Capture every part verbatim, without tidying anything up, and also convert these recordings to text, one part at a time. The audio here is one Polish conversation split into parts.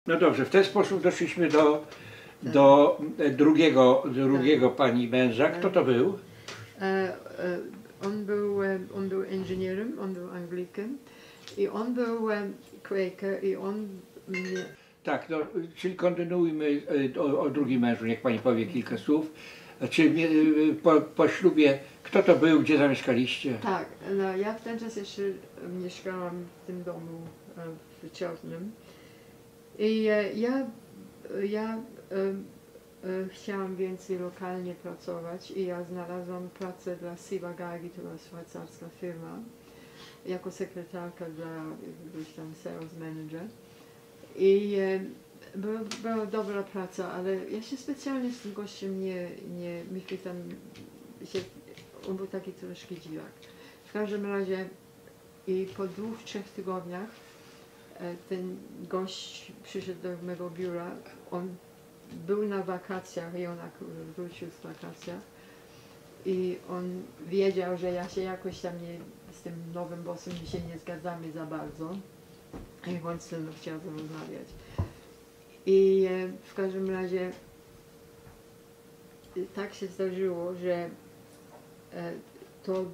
No dobrze, w ten sposób doszliśmy do, do drugiego, drugiego pani męża. Kto to był? E, e, on był, e, on był inżynierem, on był Anglikiem i on był e, Quaker i on mnie... Tak, no, czyli kontynuujmy o, o drugim mężu, niech pani powie kilka słów. Czy po, po ślubie, kto to był, gdzie zamieszkaliście? Tak, no, ja w ten czas jeszcze mieszkałam w tym domu e, w Cheltenham i e, ja, ja e, e, chciałam więcej lokalnie pracować i ja znalazłam pracę dla Siva Gagi, to była szwajcarska firma, jako sekretarka dla jakiegoś tam sales manager. I e, była, była dobra praca, ale ja się specjalnie z tym gościem nie, nie myśmy tam się, on był taki troszkę dziwak. W każdym razie i po dwóch, trzech tygodniach e, ten gość przyszedł do mego biura, on był na wakacjach i on wrócił z wakacjach i on wiedział, że ja się jakoś tam nie, z tym nowym bossem się nie zgadzamy za bardzo. I on ze mną chciał rozmawiać. I e, w każdym razie e, tak się zdarzyło, że e, to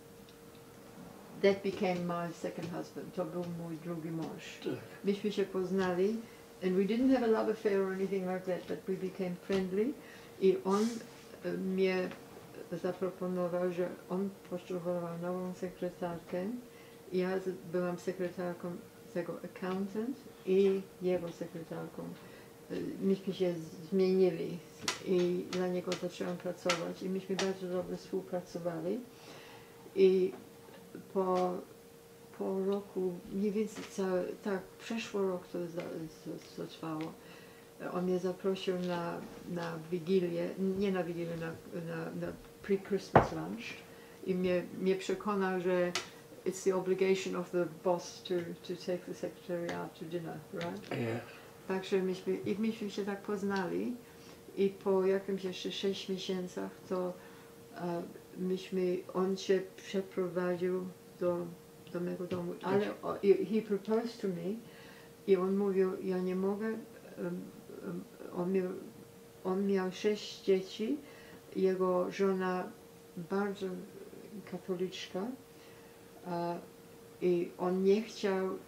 that became my second husband. To był mój drugi mąż. Myśmy się poznali and we didn't have a love affair or anything like that, but we became friendly. I on e, mnie zaproponował, że on potrzebował nową sekretarkę. Ja byłam sekretarką tego accountant i jego sekretarką. Myśmy się zmienili i dla niego zaczęłam pracować i myśmy bardzo dobrze współpracowali. I po, po roku, mniej więcej cały, tak, przeszło rok to, za, to, to trwało. On mnie zaprosił na, na Wigilię, nie na Wigilię, na, na, na pre-Christmas lunch i mnie, mnie przekonał, że it's the obligation of the boss to, to take the secretary out to dinner, right? Yeah. Także myśmy, i myśmy się tak poznali i po jakimś jeszcze sześć miesiącach to uh, myśmy, on się przeprowadził do, do mego domu, ale uh, he proposed to me i on mówił, ja nie mogę, um, um, on, miał, on miał sześć dzieci, jego żona bardzo katoliczka, Uh, i on nie chciał uh,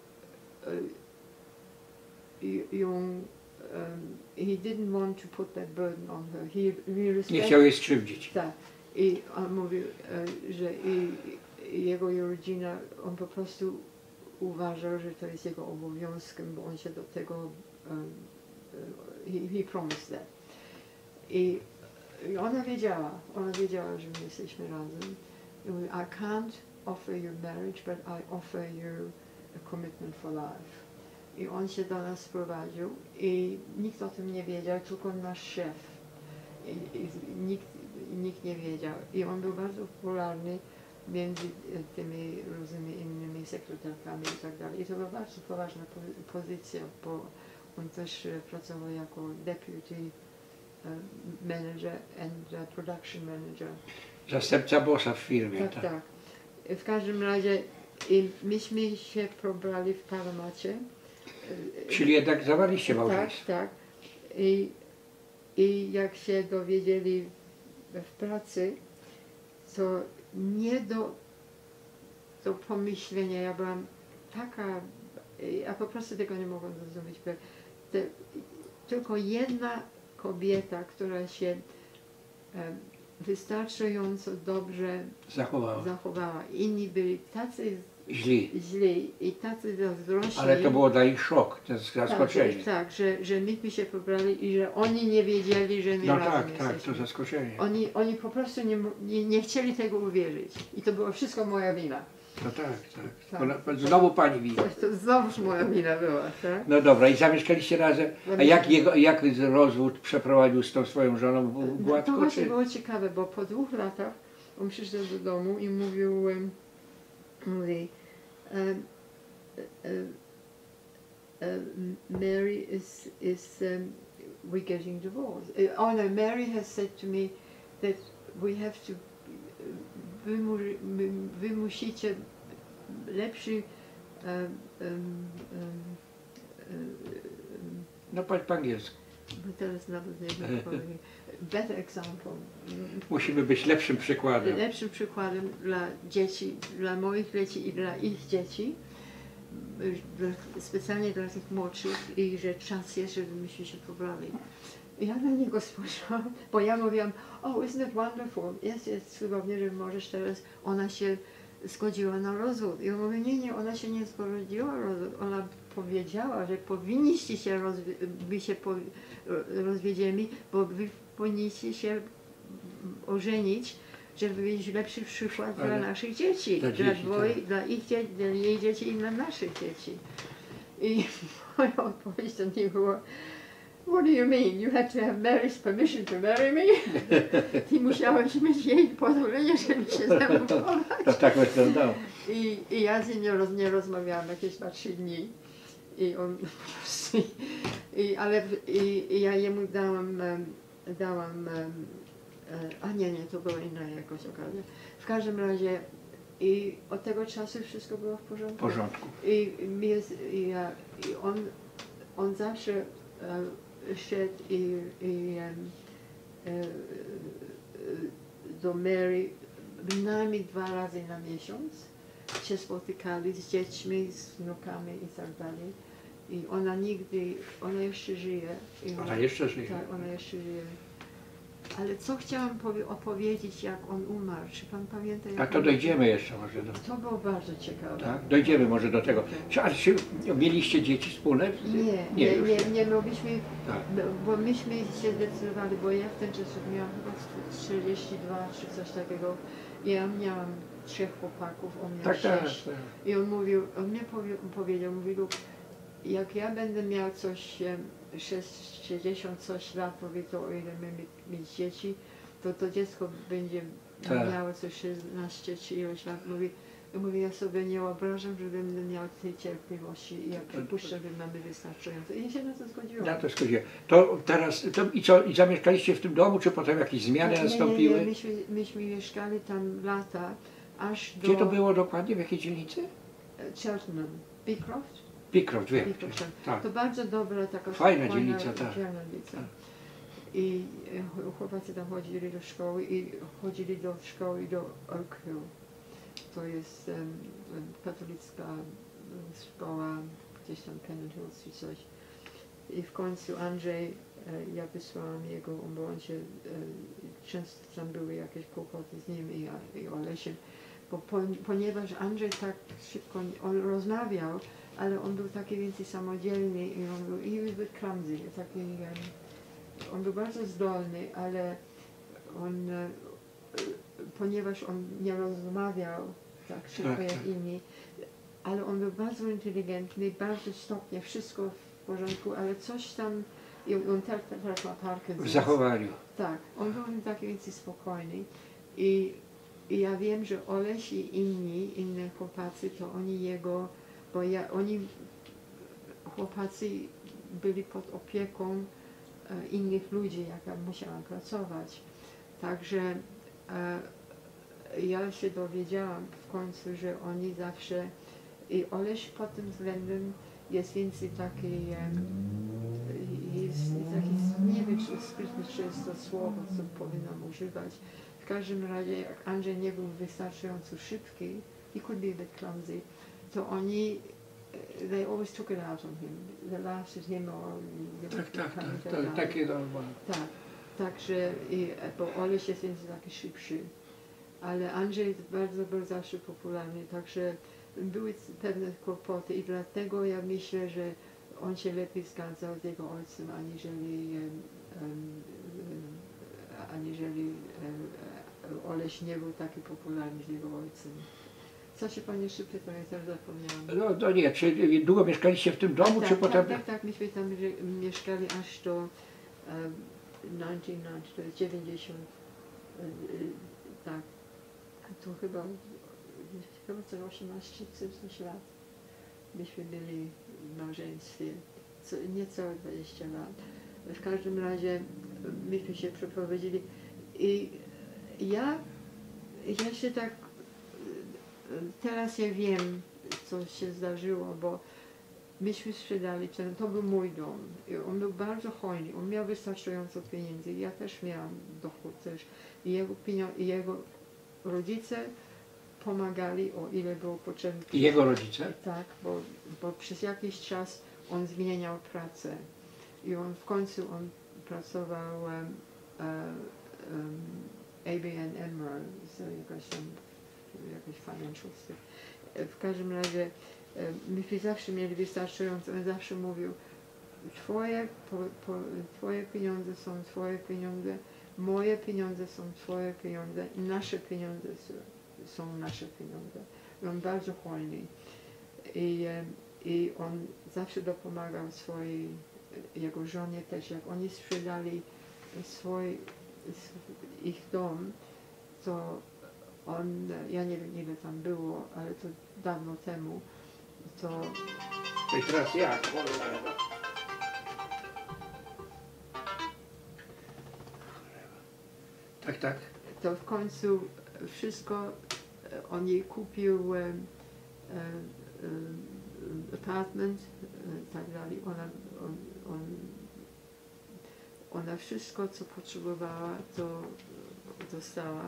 ją, um, he didn't want to put that burden on her. He, he respect, nie chciał jej skrzywdzić. Tak. I on mówił, uh, że i, i jego rodzina, on po prostu uważał, że to jest jego obowiązkiem, bo on się do tego, um, uh, he, he promised that. I, I ona wiedziała, ona wiedziała, że my jesteśmy razem. I mówi, I can't offer you marriage, but I offer you a commitment for life. I on się do nas sprowadził i nikt o tym nie wiedział, tylko nasz szef. I, i, nikt, nikt nie wiedział. I on był bardzo popularny między tymi różnymi innymi sekretarkami i tak dalej. I to była bardzo poważna po, pozycja, bo on też pracował jako deputy uh, manager and uh, production manager. Zastępca bossa w firmie. Tak, tak. tak. W każdym razie i myśmy się pobrali w Paramacie. Czyli jednak zawarliście małżeństwo. Tak, tak. I, I jak się dowiedzieli w pracy, to nie do, do pomyślenia, ja byłam taka, ja po prostu tego nie mogłam zrozumieć, bo te, tylko jedna kobieta, która się um, wystarczająco dobrze zachowała. zachowała. Inni byli tacy źli, źli i tacy zazdrośni. ale to było dla nich szok, to zaskoczenie. Tak, tak, że, że myśmy się pobrali i że oni nie wiedzieli, że my no razem tak, jesteśmy. tak, to zaskoczenie. Oni, oni po prostu nie, nie, nie chcieli tego uwierzyć. I to była wszystko moja wina. No tak, tak. tak. To, znowu pani wina. To, to znowuż moja wina była, tak? No dobra, i zamieszkaliście razem. A jak, jego, jak rozwód przeprowadził z tą swoją żoną? Gładko, no, to właśnie czy? było ciekawe, bo po dwóch latach on przyszedł do domu i mówił, um, mówi, um, um, um, Mary is, is um, we're getting divorced. Uh, oh no, Mary has said to me that we have to, wy, mu, wy musicie lepszy um, um, um, um, No po, po angielsku. Bo teraz nawet nie wiem, powiem. Better example. Musimy być lepszym przykładem. Lepszym przykładem dla dzieci, dla moich dzieci i dla ich dzieci, specjalnie dla tych młodszych, i że czas jest, żebyśmy się pobrali. I ja na niego spojrzałam, bo ja mówiłam, oh, isn't it wonderful, jest, jest cudownie, że możesz teraz, ona się zgodziła na rozwód. I on mówi, nie, nie, ona się nie zgodziła na rozwód, ona powiedziała, że powinniście się, rozwi by się po rozwiedzieli, bo wy powinniście się ożenić, żeby mieć lepszy przykład Ale dla naszych dzieci, dla, dla, dzieci, dwoje, tak. dla ich dzieci, dla jej dzieci i dla naszych dzieci. I moja odpowiedź do niej była, what do you mean? You had to have Mary's permission to marry me? Ty musiałeś mieć jej pozwolenie, żeby się ze mną pobrać. To tak wyglądało. I, I ja z nim nie, roz, nie rozmawiałam jakieś dwa, trzy dni. I on i, ale i, i ja jemu dałam, dałam, a nie, nie, to była inna jakaś okazja. W każdym razie i od tego czasu wszystko było w porządku. W porządku. I, jest, i, ja, i on, on zawsze e, szedł i, i e, e, do Mary bynajmniej dwa razy na miesiąc. Się spotykali z dziećmi, z wnukami i tak dalej. I ona nigdy, ona jeszcze żyje. I ona, Ona jeszcze żyje. Tak, ona jeszcze żyje. Ale co chciałam opowiedzieć, jak on umarł? Czy pan pamięta? Jak A to on... dojdziemy jeszcze może do... To było bardzo ciekawe. Tak? Dojdziemy może do tego. Czy, a czy mieliście dzieci wspólne? Nie, nie, nie, nie, nie, nie mogliśmy, tak. bo myśmy się zdecydowali, bo ja w ten czas miałam chyba czterdzieści dwa czy coś takiego. Ja miałam trzech chłopaków, on miał Tak, tak, sześć. tak. I on mówił, on mnie powie, powiedział, mówił, jak ja będę miał coś, sześćdziesiąt coś lat, mówi, to o ile mamy mieć dzieci, to to dziecko będzie Tak. miało coś szesnaście czy ileś lat. Mówi, mówi, ja sobie nie wyobrażam, że będę miał tej cierpliwości i ja przypuszczam, że mamy wystarczająco. I ja się na to zgodziłam. Ja to zgodziłem. To teraz, to i co, i zamieszkaliście w tym domu, czy potem jakieś zmiany Tak, nie, nastąpiły? Nie, nie, myśmy, myśmy mieszkali tam lata, aż do... Gdzie to było dokładnie? W jakiej dzielnicy? Cheltenham. Beecroft? Beecroft, wiem. Beecroft, Tak. To bardzo dobra, taka Fajna spokojna dzielnica, tak. dzielnica. I e, chłopacy tam chodzili do szkoły i chodzili do szkoły do Oak Hill. To jest um, katolicka szkoła, gdzieś tam Pennant Hills czy coś. I w końcu Andrzej, e, ja wysłałam jego, bo on się, e, często tam były jakieś kłopoty z nim i, i Olesiem, bo po, ponieważ Andrzej tak szybko, on rozmawiał, ale on był taki więcej samodzielny i on był, he was a bit clumsy, taki, um, on był bardzo zdolny, ale on, e, ponieważ on nie rozmawiał tak szybko Tak, jak tak. inni, ale on był bardzo inteligentny, bardzo stopnie, wszystko w porządku, ale coś tam, i on teraz, teraz ma Parkinson. W zachowaniu. Tak, on był taki więcej spokojny i, i ja wiem, że Oleś i inni, inne chłopacy, to oni jego, bo ja, oni, chłopacy byli pod opieką e, innych ludzi, jak ja musiałam pracować. Także e, ja się dowiedziałam w końcu, że oni zawsze, i Oleś pod tym względem jest więcej taki, e, jest, jest taki, nie wiem, czy sprytny, czy jest to słowo, co powinnam używać. W każdym razie, jak Andrzej nie był wystarczająco szybki, he could be a bit clumsy, to oni, they always took it out on him. They laughed at him or... Tak, tak, tak. tak takie normalne. Tak, także, i, bo Oleś jest więc taki szybszy, ale Andrzej jest bardzo, był zawsze popularny, także były pewne kłopoty i dlatego ja myślę, że on się lepiej zgadzał z jego ojcem, aniżeli, um, um, aniżeli um, Oleś nie był taki popularny z jego ojcem. Co się pan jeszcze pytał, ja też zapomniałam. No, no nie, czy długo mieszkaliście w tym domu, tak, czy tak, potem... Tak, tak, myśmy tam mieszkali aż do um, dziewięćdziesiąt, dziewięćdziesiąt, tak, to chyba, chyba co osiemnaście coś lat myśmy byli w małżeństwie, co, niecałe dwadzieścia lat. W każdym razie myśmy się przeprowadzili i ja, ja się tak, teraz ja wiem, co się zdarzyło, bo myśmy sprzedali ten, to był mój dom. I on był bardzo hojny, on miał wystarczająco pieniędzy, ja też miałam dochód też. I jego, i jego rodzice pomagali, o ile było potrzebne. I jego rodzice? Tak, bo, bo przez jakiś czas on zmieniał pracę. I on w końcu on pracował um, um, A B N AMRO, jakaś tam, jakaś financial stuff. W każdym razie myśmy zawsze mieli wystarczająco, on zawsze mówił, twoje, po, po, twoje pieniądze są twoje pieniądze, moje pieniądze są twoje pieniądze, nasze pieniądze są nasze pieniądze. I on bardzo hojny. I, I on zawsze dopomagał swojej, jego żonie też, jak oni sprzedali swój, ich dom, to on, ja nie wiem ile tam było, ale to dawno temu, to... I teraz ja. Tak, tak. To w końcu wszystko on jej kupił um, um, apartment i tak dalej. Ona, on, on, ona wszystko co potrzebowała to dostała.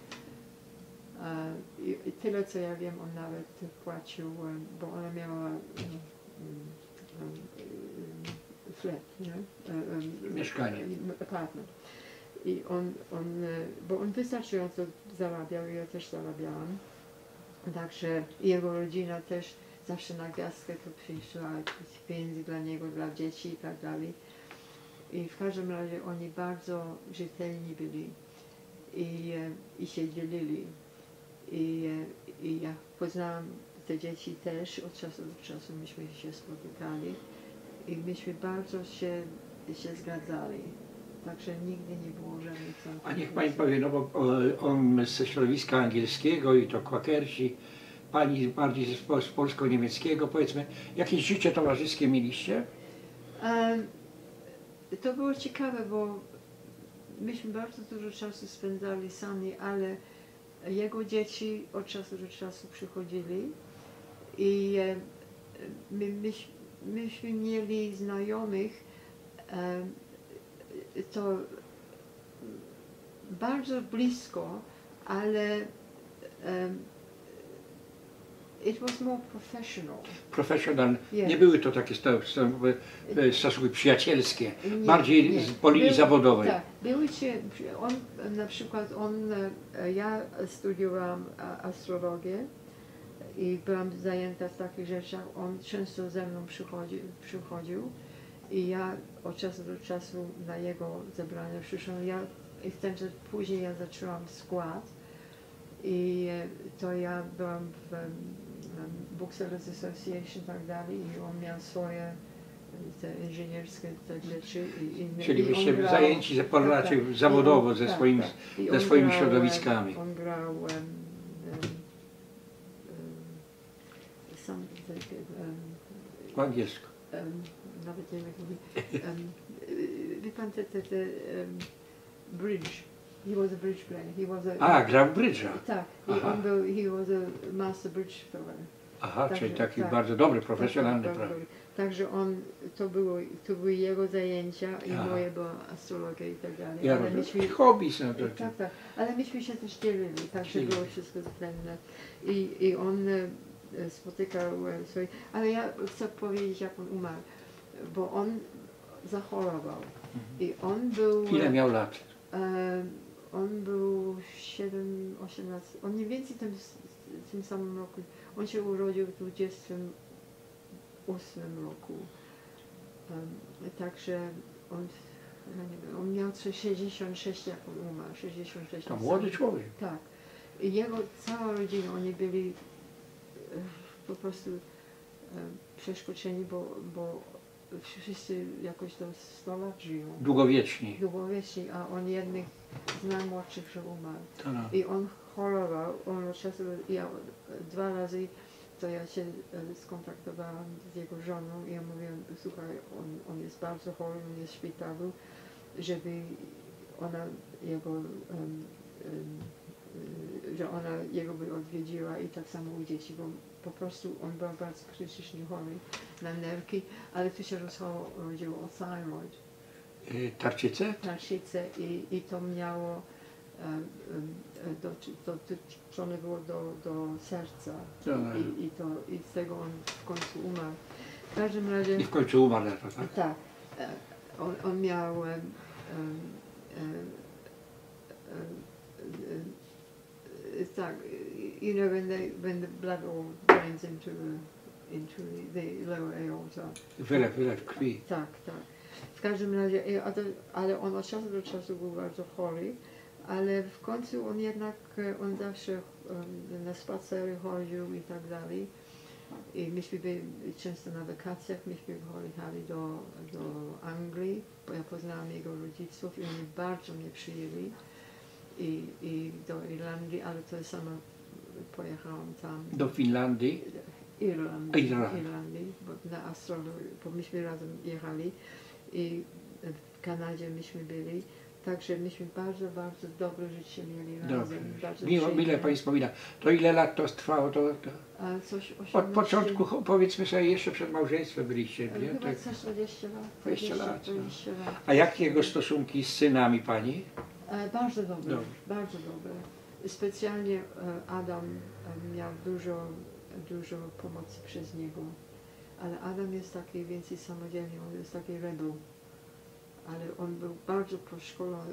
I, I tyle co ja wiem on nawet płacił, bo ona miała um, um, flat, nie? Um, Mieszkanie. Apartment. I on, on, bo on wystarczająco zarabiał, ja też zarabiałam. Także jego rodzina też zawsze na gwiazdkę to przyszła, pieniędzy dla niego, dla dzieci i tak dalej. I w każdym razie oni bardzo rzetelni byli i, i się dzielili. I, I ja poznałam te dzieci też, od czasu do czasu myśmy się spotykali i myśmy bardzo się, się zgadzali. Także nigdy nie było żadnych tam. A niech pani powie, no bo on ze środowiska angielskiego i to kwakersi, pani bardziej z, z polsko-niemieckiego, powiedzmy, jakieś życie towarzyskie mieliście? Um, to było ciekawe, bo myśmy bardzo dużo czasu spędzali sami, ale jego dzieci od czasu do czasu przychodzili i my, myśmy, myśmy mieli znajomych, um, to bardzo blisko, ale um, it was more professional. Professional, Yeah. nie były to takie stosunki przyjacielskie, Nie, bardziej nie. z po linii Były, zawodowej. Tak, były się, on na przykład, on, ja studiowałam astrologię i byłam zajęta w takich rzeczach, on często ze mną przychodził, przychodził i ja od czasu do czasu na jego zebrania przyszłam. Ja, i w ten czas później ja zaczęłam skład i to ja byłam w um, Booksellers Association i tak dalej i on miał swoje te inżynierskie te rzeczy. I inne. Czyli I byście grał, raczej tak, tak. zawodowo on, ze, tak, swoim, tak. ze swoimi grał, środowiskami. On grał um, um, um, some, um, Po angielsku. um, nawet nie wiem jak mówi. Um, wie pan te, te, te um, bridge. He was a bridge player. He was a, A, grał brydża. tak, i Aha. on był, he was a master bridge player. Aha, Także, czyli taki tak. bardzo dobry, Tak, profesjonalny, tak, prawda? tak. Także on, to, było, to były jego zajęcia i Aha. moje była astrologia i tak dalej. Ja ale rozumiem. myśmy, Hobby są to. tak, tak, ale myśmy się też dzielili, także Dzielili. było wszystko względne. I, i on e, spotykał e, swoje, ale ja chcę powiedzieć jak on umarł, bo on zachorował i on był... Ile miał lat? E, on był siedem, osiem lat, on mniej więcej tym, tym samym roku, on się urodził w dwudziestym ósmym roku. Um, także on, ja nie wiem, on miał sześćdziesiąt sześć jak on umarł, sześćdziesiąt sześć. To młody sam, człowiek. Tak. I jego cała rodzina, oni byli e, po prostu e, przeskoczeni, bo, bo wszyscy jakoś do sto lat żyją. Długowieczni. Długowieczni, a on jednych z najmłodszych, że umarł. To no. I on chorował, on od czasu, ja dwa razy to ja się e, skontaktowałam z jego żoną i ja mówiłam, słuchaj, on, on jest bardzo chory, on jest w szpitalu, żeby ona jego, um, um, że ona jego by odwiedziła i tak samo u dzieci, bo po prostu on był bardzo krytycznie chory na nerki, ale tu się rozchodziło o thyroid. Y, Tarczycę? Tarczycę i, i to miało dotyczone było do, do serca I, i, to, i z tego on w końcu umarł. W każdym razie... I w końcu umarł na to, tak? Tak. On, on miał um, um, um, tak, you know, when, they, when the blood all drains into the, into the, the lower aorta. Wylew, wylew krwi. Tak, tak. W każdym razie, ale on od czasu do czasu był bardzo chory, ale w końcu on jednak, on zawsze um, na spacery chodził i tak dalej. I myśmy byli często na wakacjach, myśmy pojechali do, do Anglii, bo ja poznałam jego rodziców i oni bardzo mnie przyjęli. I, i do Irlandii, ale to sama pojechałam tam. Do Finlandii? Irlandii, Irlandii. Irlandii bo na astrologię, bo myśmy razem jechali i w Kanadzie myśmy byli. Także myśmy bardzo, bardzo dobre życie mieli razem. Bardzo Miło, mile Pani wspomina. To ile lat to trwało? To, to... A coś osiemnaście... Od początku, powiedzmy sobie, jeszcze przed małżeństwem byliście, nie? Chyba Tak. coś dwadzieścia lat. dwadzieścia lat. dwadzieścia lat. A jakie jego stosunki z synami Pani? E, bardzo dobre, Dobre. bardzo dobre. Specjalnie e, Adam e, miał dużo, dużo pomocy przez niego. Ale Adam jest taki więcej samodzielny, on jest taki rebel. Ale on był bardzo poszkolony,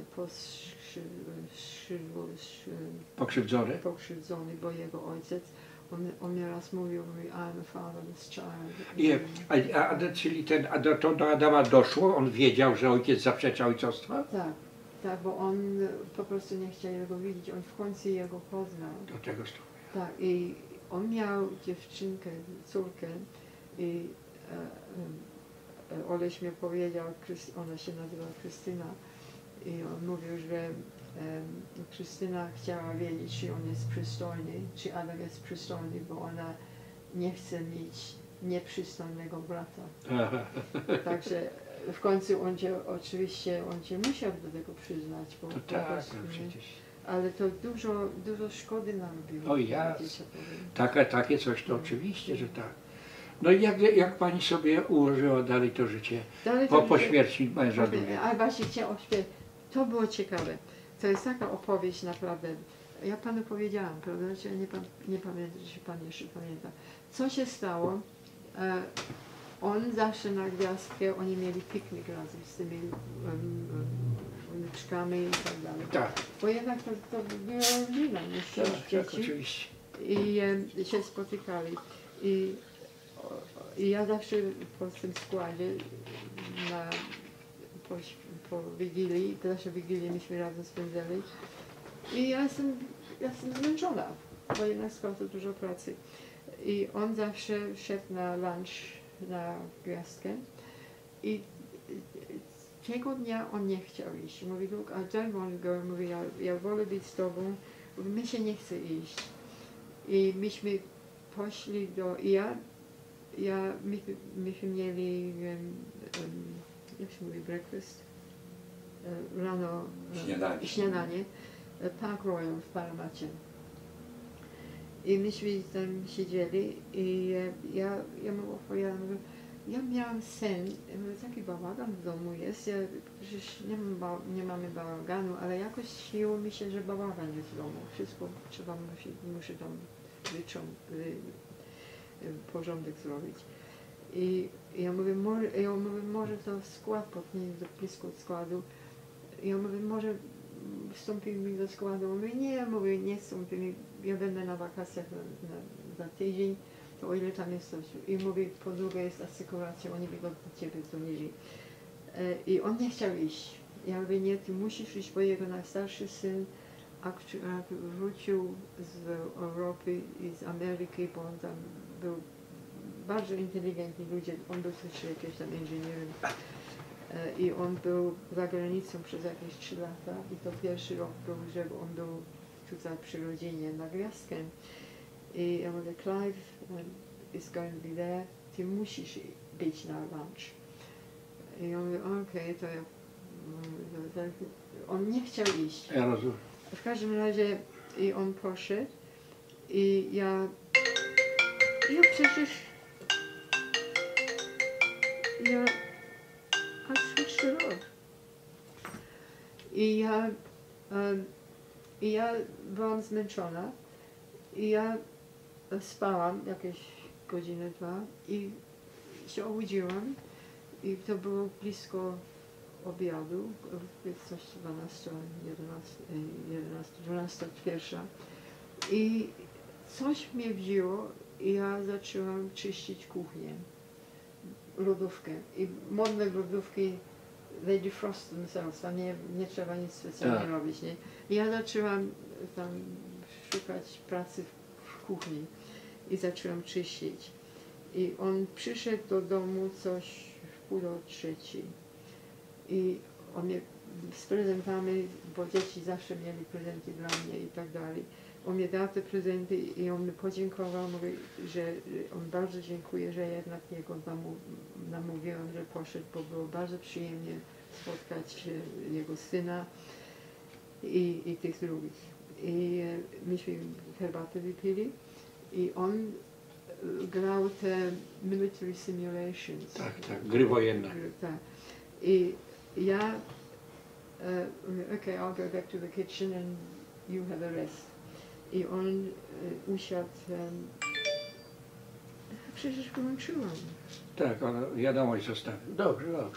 Pokrzywdzony? pokrzywdzony, bo jego ojciec, on, on mi raz mówił, I'm a fatherless child. Nie, a, a, a, czyli ten, a do, to do Adama doszło? On wiedział, że ojciec zaprzecza ojcostwa? Tak, tak, bo on po prostu nie chciał jego widzieć, on w końcu jego poznał. Do tego stopnia. Tak, i on miał dziewczynkę, córkę i e, e, Oleś mi powiedział, ona się nazywa Krystyna i on mówił, że e, Krystyna chciała wiedzieć, czy on jest przystojny, czy Adam jest przystojny, bo ona nie chce mieć nieprzystojnego brata. Także w końcu on cię, oczywiście, on cię musiał do tego przyznać, bo To po tak, prostu, no nie? przecież. Ale to dużo, dużo szkody narobiło. O ja, wiecie, powiem. takie, takie coś to oczywiście, że tak. No i jak, jak Pani sobie ułożyła dalej to życie Dalej po, to po życie- śmierci męża Powiem, drugiego? ale właśnie chciałam śpiewać. To było ciekawe. To jest taka opowieść naprawdę. Ja panu powiedziałam, prawda? Czy ja nie, pan, nie pamiętam, czy pan jeszcze pamięta. Co się stało? E, on zawsze na gwiazdkę, oni mieli piknik razem z tymi um, wnuczkami i tak dalej. Tak, Bo jednak to, to była rodzina, nie sześć tak, tak, dzieci. oczywiście. I e, się spotykali. I, o, I ja zawsze po tym składzie na, po, po Wigilii, to zawsze Wigilię myśmy razem spędzali. I ja jestem, ja jestem zmęczona, bo jednak skład to dużo pracy. I on zawsze szedł na lunch na gwiazdkę i tego dnia on nie chciał iść. Mówi, look, I don't want to go. Mówi, ja, ja wolę być z tobą. Mówi, mi się nie chce iść. I myśmy poszli do, i ja, ja myśmy, myśmy mieli, um, um, jak się mówi, breakfast? E, Rano, e, Śniadanie. śniadanie. e, Park Royal w Paramacie. I myśmy tam siedzieli i e, ja, ja mu opowiadam, mówię, ja miałam sen, ja mówię, taki bałagan w domu jest, ja, przecież nie, mam ba, nie mamy bałaganu, ale jakoś śniło mi się, że bałagan jest w domu. Wszystko trzeba, musi, muszę tam wyciąć, wy, porządek zrobić. I ja mówię, może, ja mówię, może to skład potnie do blisko składu. Ja mówię, może wstąpi mi do składu. Mówię, nie, ja mówię, nie wstąpi mi, ja będę na wakacjach na, na, za tydzień, to o ile tam jest coś. I mówię, po drugie jest asekuracja, oni by go do ciebie dzwonili. E, I on nie chciał iść. Ja mówię, nie, ty musisz iść, bo jego najstarszy syn akurat wrócił z Europy i z Ameryki, bo on tam był bardzo inteligentny ludzie, on był też jakimś tam inżynierem. E, I on był za granicą przez jakieś trzy lata i to pierwszy rok był, że on był tutaj przy rodzinie na gwiazdkę. I ja mówię, Clive um, is going to be there, ty musisz być na lunch. I ja mówię, okej, okay, to ja... To, to, on nie chciał iść. Ja rozumiem. W każdym razie i on poszedł i ja ja przecież, ja, I switched it off. I ja, um, i ja byłam zmęczona i ja spałam jakieś godzinę, dwa i się obudziłam i to było blisko obiadu, coś dwanaście, jedenaście, dwanaście, pierwsza i coś mnie wzięło i ja zaczęłam czyścić kuchnię, lodówkę i modne lodówki they defrost themselves, tam nie, nie trzeba nic specjalnie Tak. robić, nie? I ja zaczęłam tam szukać pracy w, w kuchni i zaczęłam czyścić. I on przyszedł do domu coś w pół do trzeciej. I on mnie z prezentami, bo dzieci zawsze mieli prezenty dla mnie i tak dalej. On mi dał te prezenty i on mi podziękował, mówi, że on bardzo dziękuję, że jednak jego namu, namówiłam, że poszedł, bo było bardzo przyjemnie spotkać jego syna i, i tych drugich. I e, myśmy herbatę wypili i on grał te military simulations. Tak, tak, gry wojenne. Tak. I ja, uh, okay, I'll go back to the kitchen and you have a rest. I on uh, usiadł, um, przecież wyłączyłam. Tak, on wiadomość zostawił. Dobrze, dobrze.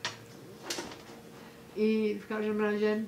I w każdym razie,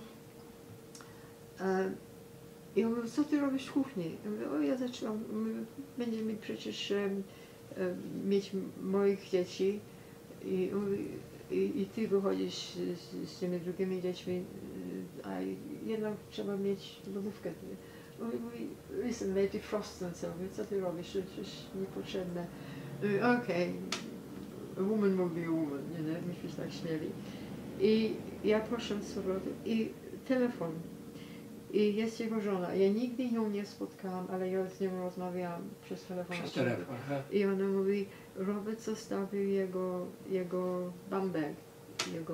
e, i on mówi, co ty robisz w kuchni? Ja mówię, o ja zaczęłam, będzie mi przecież e, e, mieć moich dzieci i, i, i ty wychodzisz z, z tymi drugimi dziećmi, a jednak trzeba mieć lodówkę. On mówi, listen, they defrost themselves, co ty robisz? To jest niepotrzebne. Okej, a woman will be a woman, nie, nie, myśmy się tak śmieli. I ja poszłam z powrotem i telefon. I jest jego żona. Ja nigdy ją nie spotkałam, ale ja z nią rozmawiałam przez telefon. Przez telefon, aha. I ona mówi, Robert zostawił jego, jego bum bag, jego,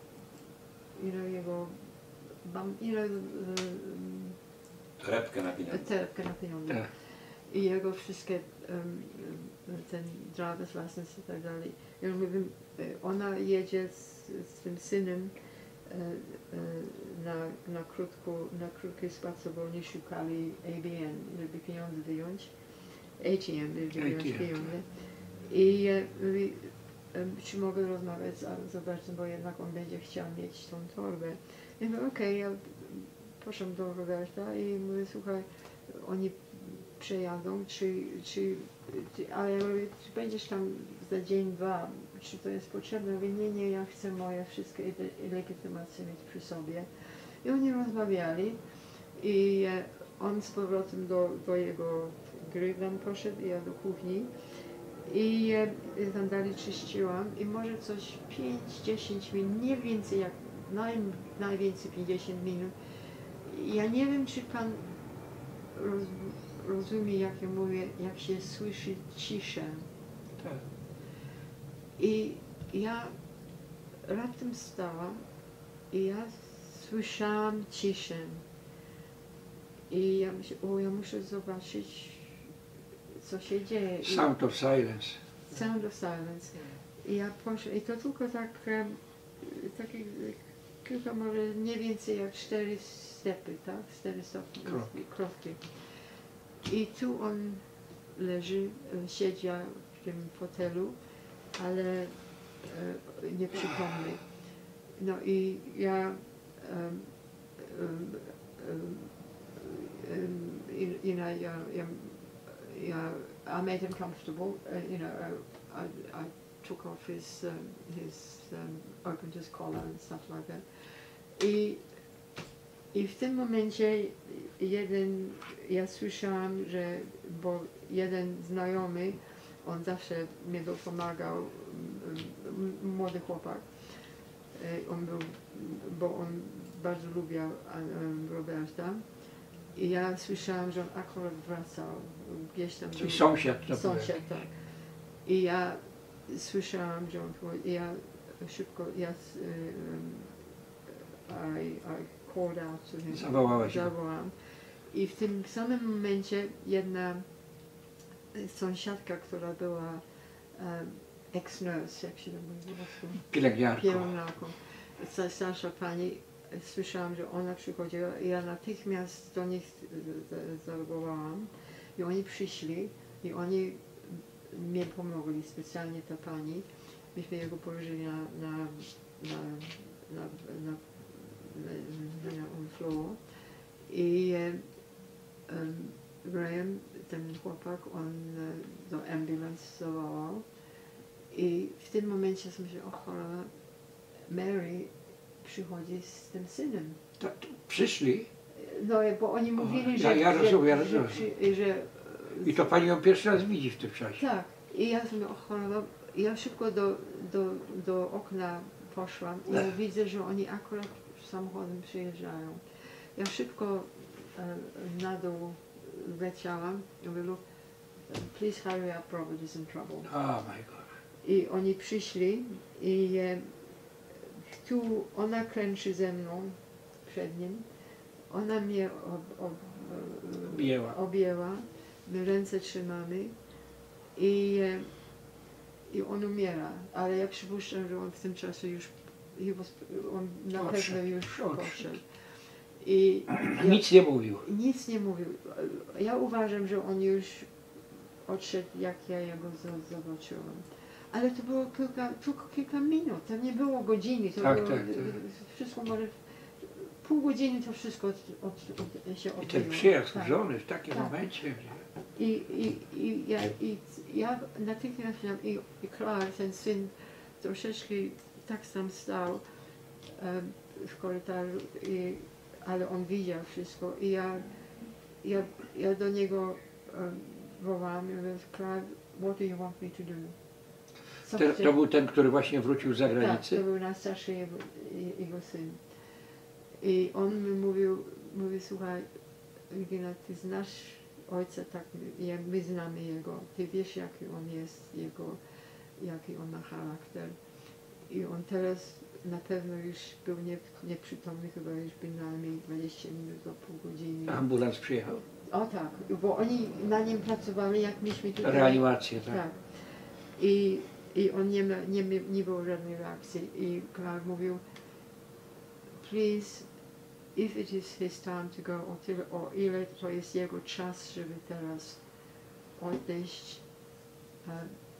you know, jego, bum, you know, Torebkę na pieniądze. torebkę na pieniądze. Tak. I jego wszystkie, um, ten driver's license i tak dalej. Ja mówię, ona jedzie z, z tym synem e, e, na, na, krótko, na krótki spacer, bo oni szukali A B N, żeby pieniądze wyjąć. A T M, żeby wyjąć A T M, pieniądze. I e, mówi, e, czy mogę rozmawiać z Robertem, bo jednak on będzie chciał mieć tą torbę. Ja mówię, okej, okay, ja poszłam do Roberta i mówię, słuchaj, oni przejadą, czy, czy, czy, ale czy będziesz tam za dzień, dwa, czy to jest potrzebne? Mówię, nie, nie, ja chcę moje wszystkie legitymacje mieć przy sobie. I oni rozmawiali i on z powrotem do, do jego gry tam poszedł, ja do kuchni i tam dalej czyściłam i może coś pięć dziesięć minut, nie więcej jak naj, najwięcej pięćdziesiąt minut. Ja nie wiem, czy pan roz, rozumie, jak ja mówię, jak się słyszy ciszę. Tak. I ja raptem stałam i ja słyszałam ciszę. I ja myślę, o, ja muszę zobaczyć, co się dzieje. Sound of silence. Sound of silence. I ja poszłam, i to tylko tak, takie kilka, może nie więcej jak cztery stepy, tak? Cztery stopnie, Kroki. kroki. I tu on leży, siedział w tym fotelu, ale e, nieprzytomny. No i ja um, um, um, um, you know, ja, ja, ja, I made him comfortable, uh, you know, I, I, I took off his, um, his um, opened his collar and stuff like that. I, I w tym momencie jeden, ja słyszałam, że, bo jeden znajomy, on zawsze mi pomagał, młody chłopak, on był, bo on bardzo lubił Roberta. I ja słyszałam, że on akurat wracał gdzieś tam. Czyli sąsiad. To Sąsiad, tak. I ja słyszałam, że on, i ja szybko, ja um, I, I called out to him. Zawołałaś go. Zawołałam. I w tym samym momencie jedna sąsiadka, która była um, ex-nurse, jak się to mówi po polsku? Pielęgniarką. Pielęgniarką. Ta starsza pani, słyszałam, że ona przychodziła i ja natychmiast do nich zareagowałam i oni przyszli i oni mi pomogli, specjalnie ta pani. Myśmy jego położyli na, na, na, na, na, na, na on floor i um, Graham, ten chłopak, on do ambulance zawołał i w tym momencie sobie myślę, o cholera, Mary przychodzi z tym synem. To, to przyszli No, bo oni mówili, o, że, ja, ja rozumiem, że, ja że, rozumiem. że, że I to pani ją pierwszy raz widzi w tym czasie. tak. I ja sobie, o cholera, ja szybko do, do, do okna poszłam i ja widzę, że oni akurat samochodem przyjeżdżają. Ja szybko e, na dół leciałam i mówię, look, please hurry up, Robert is in trouble. Oh my God. I oni przyszli i e, tu ona klęczy ze mną przed nim. Ona mnie ob, ob, Objęła. objęła, my ręce trzymamy i, e, i on umiera, ale ja przypuszczam, że on w tym czasie już, he was, on na Odszedł, pewno już odszedł. poszedł. I ja, Nic nie mówił. nic nie mówił. Ja uważam, że on już odszedł, jak ja jego z- zobaczyłam. Ale to było kilka, tylko kilka minut, to nie było godziny, to Tak, było, tak, tak. wszystko może, pół godziny to wszystko od, od, od, się I odbyło. ten przyjazd Tak. żony w takim Tak. momencie. I, i, i, ja, i ja natychmiast miałam, i, i Clark, ten syn, troszeczkę tak sam stał em, w korytarzu, i, ale on widział wszystko i ja, ja, ja do niego um, wołałam, ja mówię, Clark, what do you want me to do? Co Ten, chce- to był ten, który właśnie wrócił z tak, zagranicy? to był najstarszy jego, jego syn. I on mi mówił, mówi, słuchaj, Regina, ty znasz ojca, tak, ja- my znamy jego, ty wiesz, jaki on jest, jego, jaki on ma charakter. I on teraz na pewno już był nie, nieprzytomny, chyba już bynajmniej dwadzieścia minut do pół godziny. Ambulans przyjechał. O tak, bo oni na nim pracowali, jak myśmy tutaj. Reanimację, tak. Tak. I, i on nie, ma, nie, mia- nie było żadnej reakcji. I Clark mówił, please, if it is his time to go, o, tyle, o ile to jest jego czas, żeby teraz odejść, e,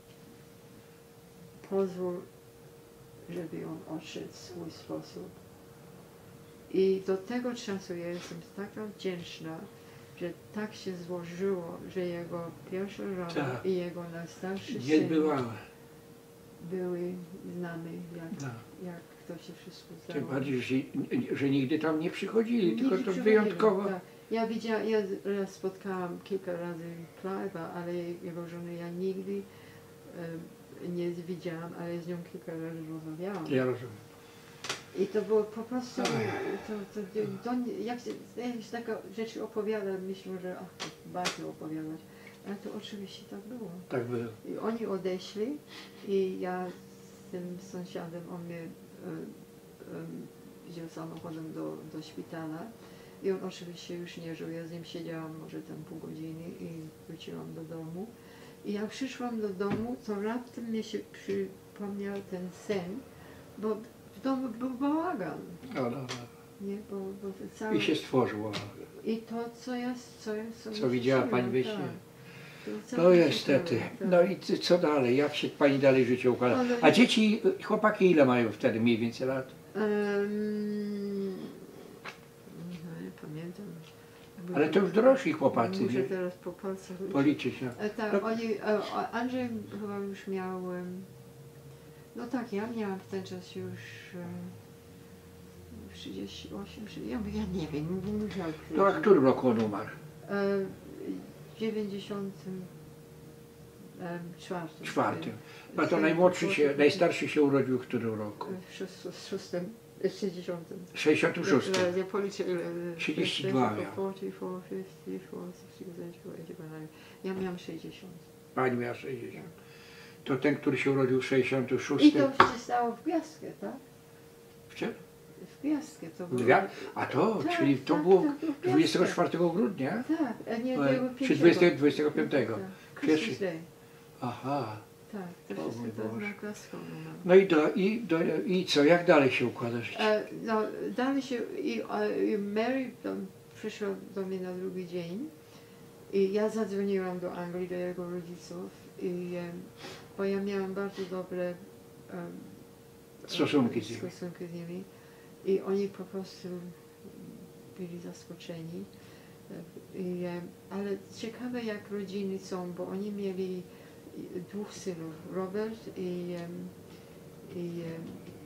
pozwól, żeby on odszedł w swój sposób. I do tego czasu ja jestem taka wdzięczna, że tak się złożyło, że jego pierwsza żona Tak. i jego najstarszy syn Niezbywałe. były z nami, jak, No. jak to się wszystko Tym stało. bardziej, że, że nigdy tam nie przychodzili, Nigdy tylko to przychodzili, wyjątkowo. Tak. Ja widziałam, ja raz spotkałam kilka razy Clive'a, ale jego żonę ja nigdy e, nie widziałam, ale z nią kilka razy rozmawiałam. Ja rozumiem. I to było po prostu, Ach. to, to, to, to, jak się, jak się takie rzeczy opowiada, myślę, że ach, to bardzo opowiadać. Ale to oczywiście tak było. Tak było. I oni odeszli i ja z tym sąsiadem, on mnie e, e, wziął samochodem do, do szpitala i on oczywiście już nie żył. Ja z nim siedziałam może tam pół godziny i wróciłam do domu. I jak przyszłam do domu, to raptem mi się przypomniał ten sen, bo w domu był bałagan, No, no, no. nie? Bo, bo to całe... I się stworzyło. I to, co ja, co ja sobie Co widziała życzyłam, pani we śnie. tak. To No całe niestety. życie, tak. No i c- co dalej? Jak się pani dalej życie układa? Ale- A dzieci, chłopaki ile mają wtedy mniej więcej lat? Um, no, nie pamiętam. Ale to już dorośli chłopacy, Muszę nie? teraz po palcach liczyć. Policzyć. No. E, tak, No. oni, e, o, Andrzej chyba już miał, em, no tak, ja miałam w ten czas już em, trzydzieści osiem, trzydzieści, ja, ja nie wiem, musiał To a w którym roku on umarł? E, w dziewięćdziesiątym czwartym. Czwartym. A to najmłodszy się, najstarszy się urodził w którym roku? W szóst- w szóstym, w sześćdziesiątym. sześćdziesiątym szóstym. Ja, ja policzę ile. trzydzieści dwa miał. czterdzieści cztery, pięćdziesiąt, sześćdziesiąt, ja miałam sześćdziesiąt. Pani miała sześćdziesiąt. To ten, który się urodził w sześćdziesiątym I szóstym. to się stało w Gwiazdkę, tak? W czym? W Gwiazdkę to było. Dwie? A to, Tak, czyli to tak, było tak, to w Gwiazdkę. dwudziestego czwartego grudnia? Tak, a nie E, tego Czy dwudziestego, dwudziestego piątego. Tak. Christmas Pierwszy. Day. Aha. Tak, to O wszystko mój to Boże. na klaską. No. No i, do, i, do, i co, jak dalej się układa życie? E, no, dalej się, i, e, i Mary tam przyszła do mnie na drugi dzień i ja zadzwoniłam do Anglii, do jego rodziców, i, e, bo ja miałam bardzo dobre e, Stosunki z nimi. stosunki z nimi i oni po prostu byli zaskoczeni. E, I, e, ale ciekawe jak rodziny są, bo oni mieli dwóch synów, Robert i, e, i, e,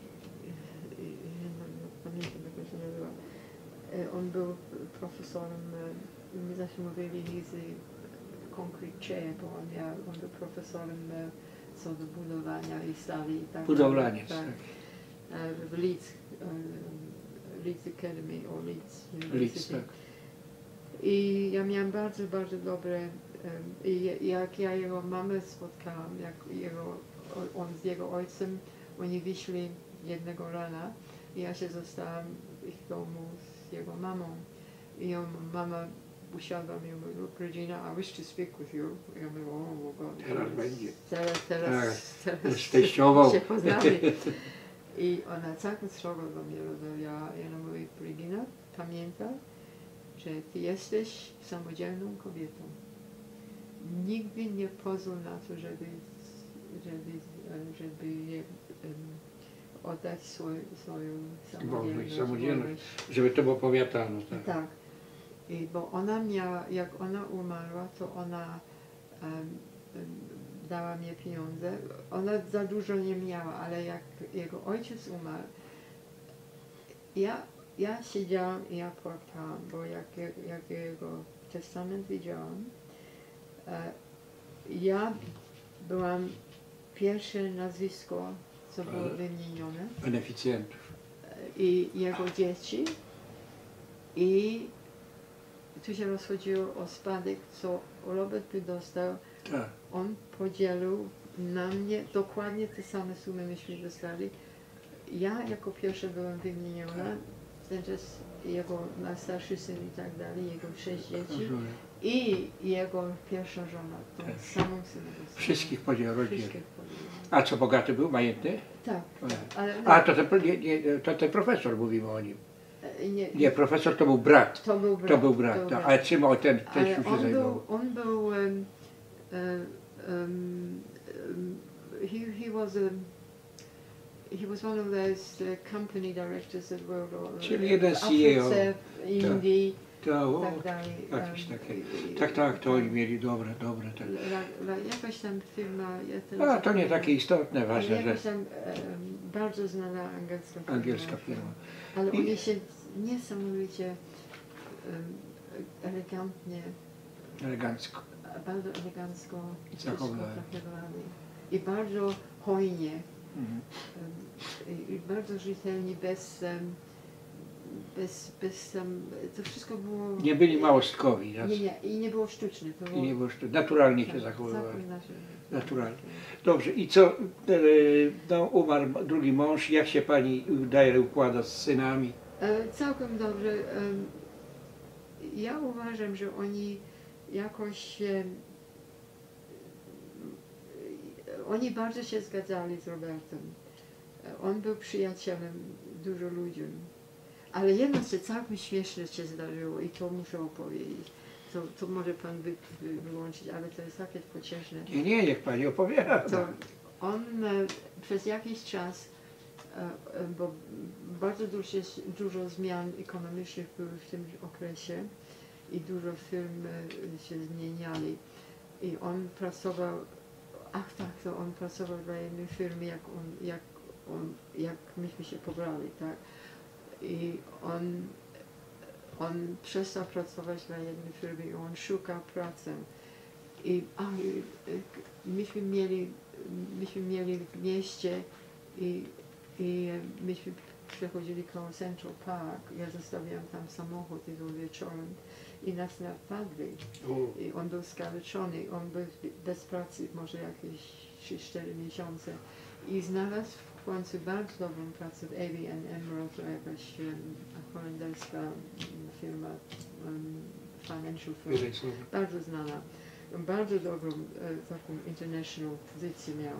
i no, no, pamiętam jak on się nazywa. E, On był profesorem, e, my zawsze mówili he's a concrete chair, bo on, miał, on był profesorem e, co do budowania i stali i tak Budowlaniec. dalej. Tak. Tak. E, W Leeds, e, Leeds Academy o Leeds Leeds, University. tak. I ja miałam bardzo, bardzo dobre, em, i jak ja jego mamę spotkałam, jak jego, o- on z jego ojcem, oni wyszli jednego rana i ja się zostałam w ich domu z jego mamą. I ją, mama usiadła mi i mówi, look Regina, I wish to speak with you. I ja mówię, o, oh, God, Teraz będzie. Teraz, teraz, teraz Z teściową. się poznali. I ona całkiem srogo do mnie rozmawiała i ona mówi, Regina, pamiętaj, że ty jesteś samodzielną kobietą. Nigdy nie pozwól na to, żeby, żeby, żeby je, um, oddać swój, swoją samodzielność. samodzielność. Żeby to było powiatane. Tak. Tak. I bo ona miała, jak ona umarła, to ona um, um, dała mi pieniądze. Ona za dużo nie miała, ale jak jego ojciec umarł, ja, ja siedziałam i ja płakałam, bo jak, je- jak jego testament widziałam, e, ja byłam pierwsze nazwisko, co było Ale- wymienione, Beneficjentów. i jego dzieci, i tu się rozchodziło o spadek, co Robert by dostał. Tak. On podzielił na mnie dokładnie te same sumy myśmy dostali. Ja jako pierwsza byłam wymieniona, ten czas jego najstarszy syn i tak dalej, jego sześć dzieci i jego pierwsza żona, tą Tak. samą sumę dostała. Wszystkich podział rodziny. Wszystkich podzielił. A co, bogaty był, majętny? Tak, Nie. ale A, to ten, nie, nie, to ten profesor, mówimy o nim. no, nie, Nie, profesor to był brat. to był brat. To był brat, tak. Ale czym o ten Ale też się on zajmował? był, on był, um, um, um, um, he, he was a, he was one of those uh, company directors that were uh, Czyli jeden w C E O. Afryce, w Indii To, i o, tak dalej. jakieś um, takie. i- Tak, tak, to oni tak. mieli dobre, dobre. Tak. La, la, jakaś tam firma, ja teraz A, to nie zapomniałam, takie istotne, ale ważne, że jakaś tam um, bardzo znana angielska firma. angielska firma. Ale I- oni się niesamowicie um, elegantnie, Elegancko. bardzo elegancko wszystko Zachowali. traktowali. I bardzo hojnie, Mhm. um, i, i bardzo rzetelnie, bez, um, bez, bez um, to wszystko było... Nie byli małostkowi. Nie, nie, i nie było sztuczne. To I było, nie było sztu- naturalnie się tak, zachowywali. całkiem nasze- Naturalnie. Dobrze, i co, e, no, umarł drugi mąż, jak się pani daje układa z synami? E, Całkiem dobrze. Em, Ja uważam, że oni jakoś em, oni bardzo się zgadzali z Robertem. E, On był przyjacielem dużo ludziom. Ale jedno co całkiem śmieszne się zdarzyło i to muszę opowiedzieć. To, to może pan wy, wy, wyłączyć, ale to jest takie pocieszne. Nie, nie, niech pani opowiada. To on e, przez jakiś czas, e, e, bo bardzo dużo, się- dużo zmian ekonomicznych było w tym okresie i dużo firm e, się zmieniali. I on pracował, ach tak, to on pracował dla jednej firmy, jak on, jak on, jak myśmy się pobrali, tak. I on, on przestał pracować dla jednej firmy i on szukał pracy. I a, i, i, myśmy mieli, myśmy mieli w mieście i, i e, myśmy przechodzili koło Central Park. Ja zostawiłam tam samochód i to wieczorem i nas napadli. U, I on był skaleczony, on był bez pracy może jakieś trzy cztery miesiące i znalazł w końcu bardzo dobrą pracę w A B and Emerald, to jakaś um, holenderska um, firma, um, financial firma, wyżej słowo. bardzo znana. bardzo dobrą e, taką international pozycję miał.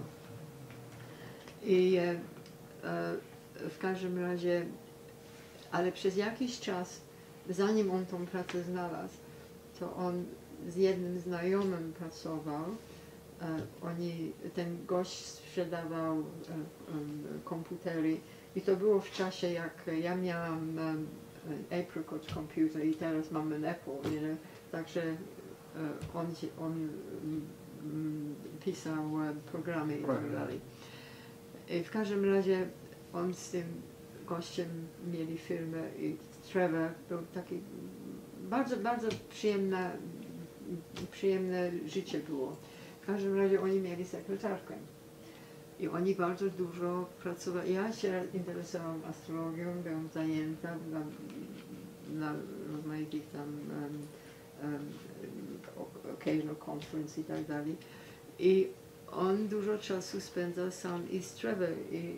I e, e, w każdym razie, ale przez jakiś czas, zanim on tą pracę znalazł, to on z jednym znajomym pracował. E, oni, ten gość sprzedawał e, e, komputery i to było w czasie, jak ja miałam e, Apricot komputer i teraz mam an Apple, you know? Także e, on, on mm, pisał e, programy i tak dalej. I w każdym razie on z tym gościem mieli firmę i Trevor był taki bardzo, bardzo przyjemna, przyjemne życie było. W każdym razie oni mieli sekretarkę i oni bardzo dużo pracowali. Ja się interesowałam astrologią, byłam zajęta na, na rozmaitych tam um, um, occasional conference i tak dalej. I on dużo czasu spędzał sam i z Trevor i,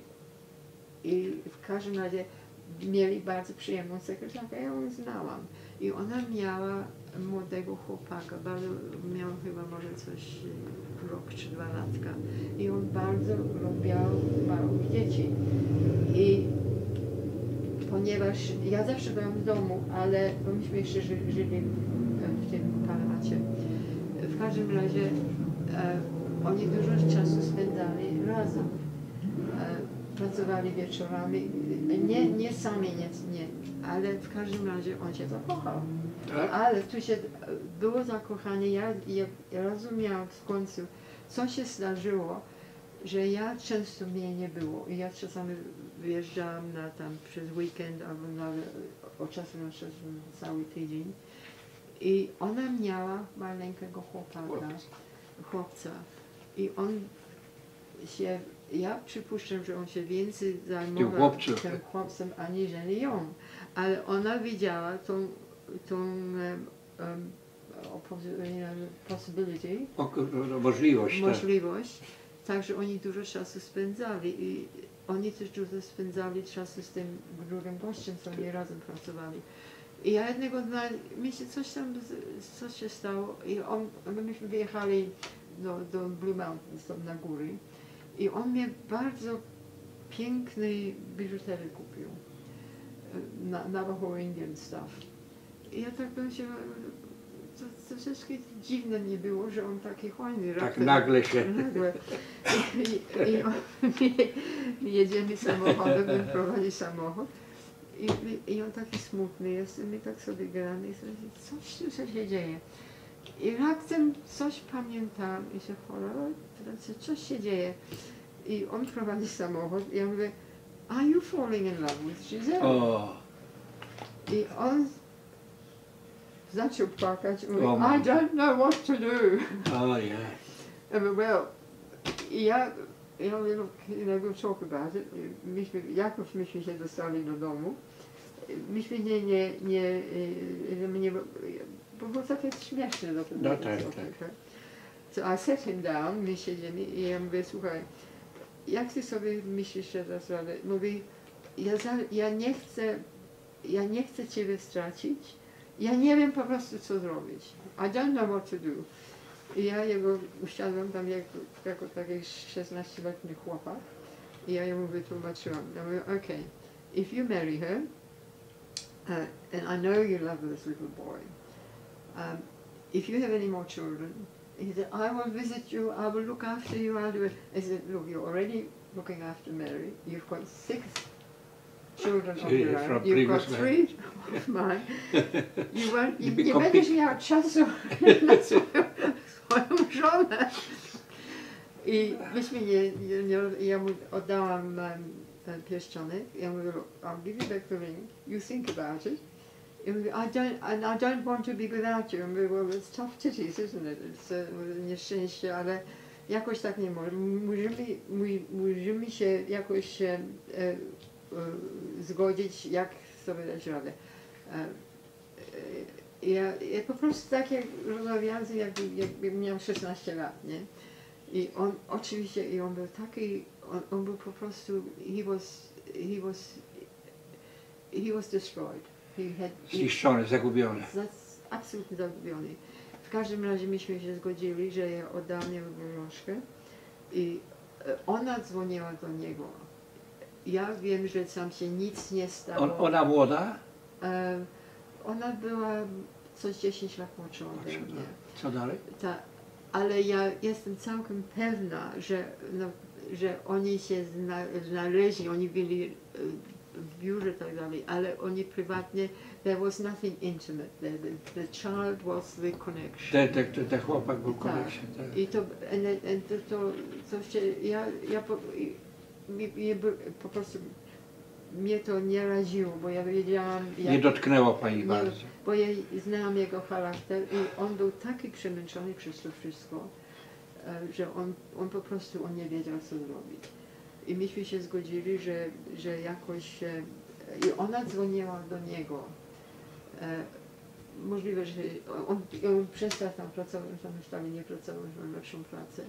i w każdym razie mieli bardzo przyjemną sekretarkę, ja ją znałam. I ona miała młodego chłopaka, bardzo, miał chyba może coś rok czy dwa latka. I on bardzo lubił małych dzieci. I ponieważ ja zawsze byłam w domu, ale bo myśmy jeszcze ży, żyli w tym Panamacie. W każdym razie e, oni dużo czasu spędzali razem. E, pracowali wieczorami, nie, nie sami, nie, nie, ale w każdym razie on się zakochał. Tak? Ale tu się było zakochanie, ja, ja, ja rozumiałam w końcu, co się zdarzyło, że ja często mnie nie było i ja czasami wyjeżdżałam na tam przez weekend albo na, od czasu na czas cały tydzień i ona miała maleńkiego chłopaka, chłopca i on się, ja przypuszczam, że on się więcej zajmował tym chłopcem aniżeli ją, ale ona widziała tą, tą um, um, possibility, o, możliwość, możliwość tak. Także oni dużo czasu spędzali i oni też dużo spędzali czasu z tym drugim gościem, co oni razem pracowali. I ja jednego dnia, mi się coś tam, coś się stało i on, myśmy wyjechali do, do Blue Mountains, tam na góry. I on mnie bardzo piękny biżuterię kupił. Na, Navajo Indian stuff. I ja tak bym się, to, to wszystkie dziwne nie było, że on taki hojny. Tak nagle się. Nagle. I, i, i on, mi, jedziemy samochodem, on prowadzi samochód. I, I on taki smutny jest, i my tak sobie gramy i sobie, coś tu się dzieje. I raptem coś pamiętam i się cholera, coś się dzieje. I on prowadzi samochód i ja mówię, are you falling in love with Giselle? Oh. I on zaczął płakać i mówi, oh I don't know what to do. Oh yeah. I mówię, well, i ja, ja mówię, look, you know, we'll talk about it. Myśmy, jakoś myśmy się dostali do domu. Myśmy nie, nie, nie, nie, nie bo było takie śmieszne do tego. No tak, tak. So I set him down, my siedzimy i ja mówię, słuchaj, jak ty sobie myślisz, że dasz radę? Mówi, ja, za, ja nie chcę, ja nie chcę ciebie stracić, ja nie wiem po prostu co zrobić. I don't know what to do. I ja jego usiadłam tam jak, jako taki szesnastoletni chłopak i ja jemu wytłumaczyłam. Ja mówię, okay, if you marry her, uh, and I know you love this little boy, um, if you have any more children, he said, I will visit you, I will look after you, I'll do it. I said, look, you're already looking after Mary, you've got six children of your own, you've got three of mine, you won't, you, nie będziesz miał czasu na swoją żonę. I myśmy nie, nie, nie, ja mu oddałam um, ten pierścionek, ja mówię, look, I'll give you back the ring, you think about it. I don't, and I don't want to be without you. Well, it's tough titties, isn't it? It's uh, nieszczęście, ale jakoś tak nie może. Musimy, musimy się jakoś e, e, zgodzić, jak sobie dać radę. E, e, ja, ja po prostu tak jak rozmawiałam, jak, jak miałam szesnaście lat, nie? I on oczywiście, i on był taki, on, on był po prostu, he was, he was, he was destroyed. Zniszczony, zagubiony. Absolutnie zagubiony. W każdym razie myśmy się zgodzili, że ja oddam jego książkę i e, ona dzwoniła do niego. Ja wiem, że tam się nic nie stało. On, ona młoda? E, ona była coś dziesięć lat młodsza ode mnie. Co dalej? Ta, ale ja jestem całkiem pewna, że, no, że oni się zna, znaleźli, oni byli e, w biurze i tak dalej, ale oni prywatnie, there was nothing intimate there. The, the child was the connection. Ten, ten, ten, ten chłopak był Tak. connection. Tak. I to, and, and to, to, to się, ja, ja po, i, mi, mi, po prostu mnie to nie raziło, bo ja wiedziałam, jak, Nie dotknęło pani nie, bardzo. bo ja znałam jego charakter i on był taki przemęczony przez to wszystko, e, że on, on po prostu on nie wiedział, co zrobić. I myśmy się zgodzili, że, że jakoś... E, I ona dzwoniła do niego. E, możliwe, że on, on przestał tam pracować, tam już tam nie pracował, już miał lepszą pracę.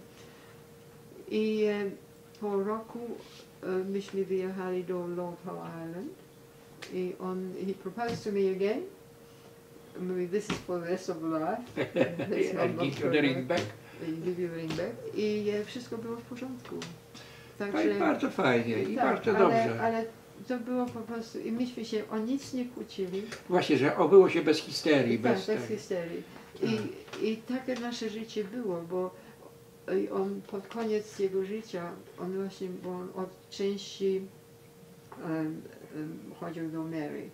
I e, po roku e, myśmy wyjechali do Lord Howe Island i on, he proposed to me again. Mówi, this is for the rest of life. I give you the ring back. I give you the ring back. I e, wszystko było w porządku. Także, bardzo fajnie i tak, bardzo ale, dobrze. ale to było po prostu, i myśmy się o nic nie kłócili. Właśnie, że obyło się bez histerii. Tak, bez, bez histerii. I, I takie nasze życie było, bo on pod koniec jego życia, on właśnie, bo on od części um, um, chodził do Mary.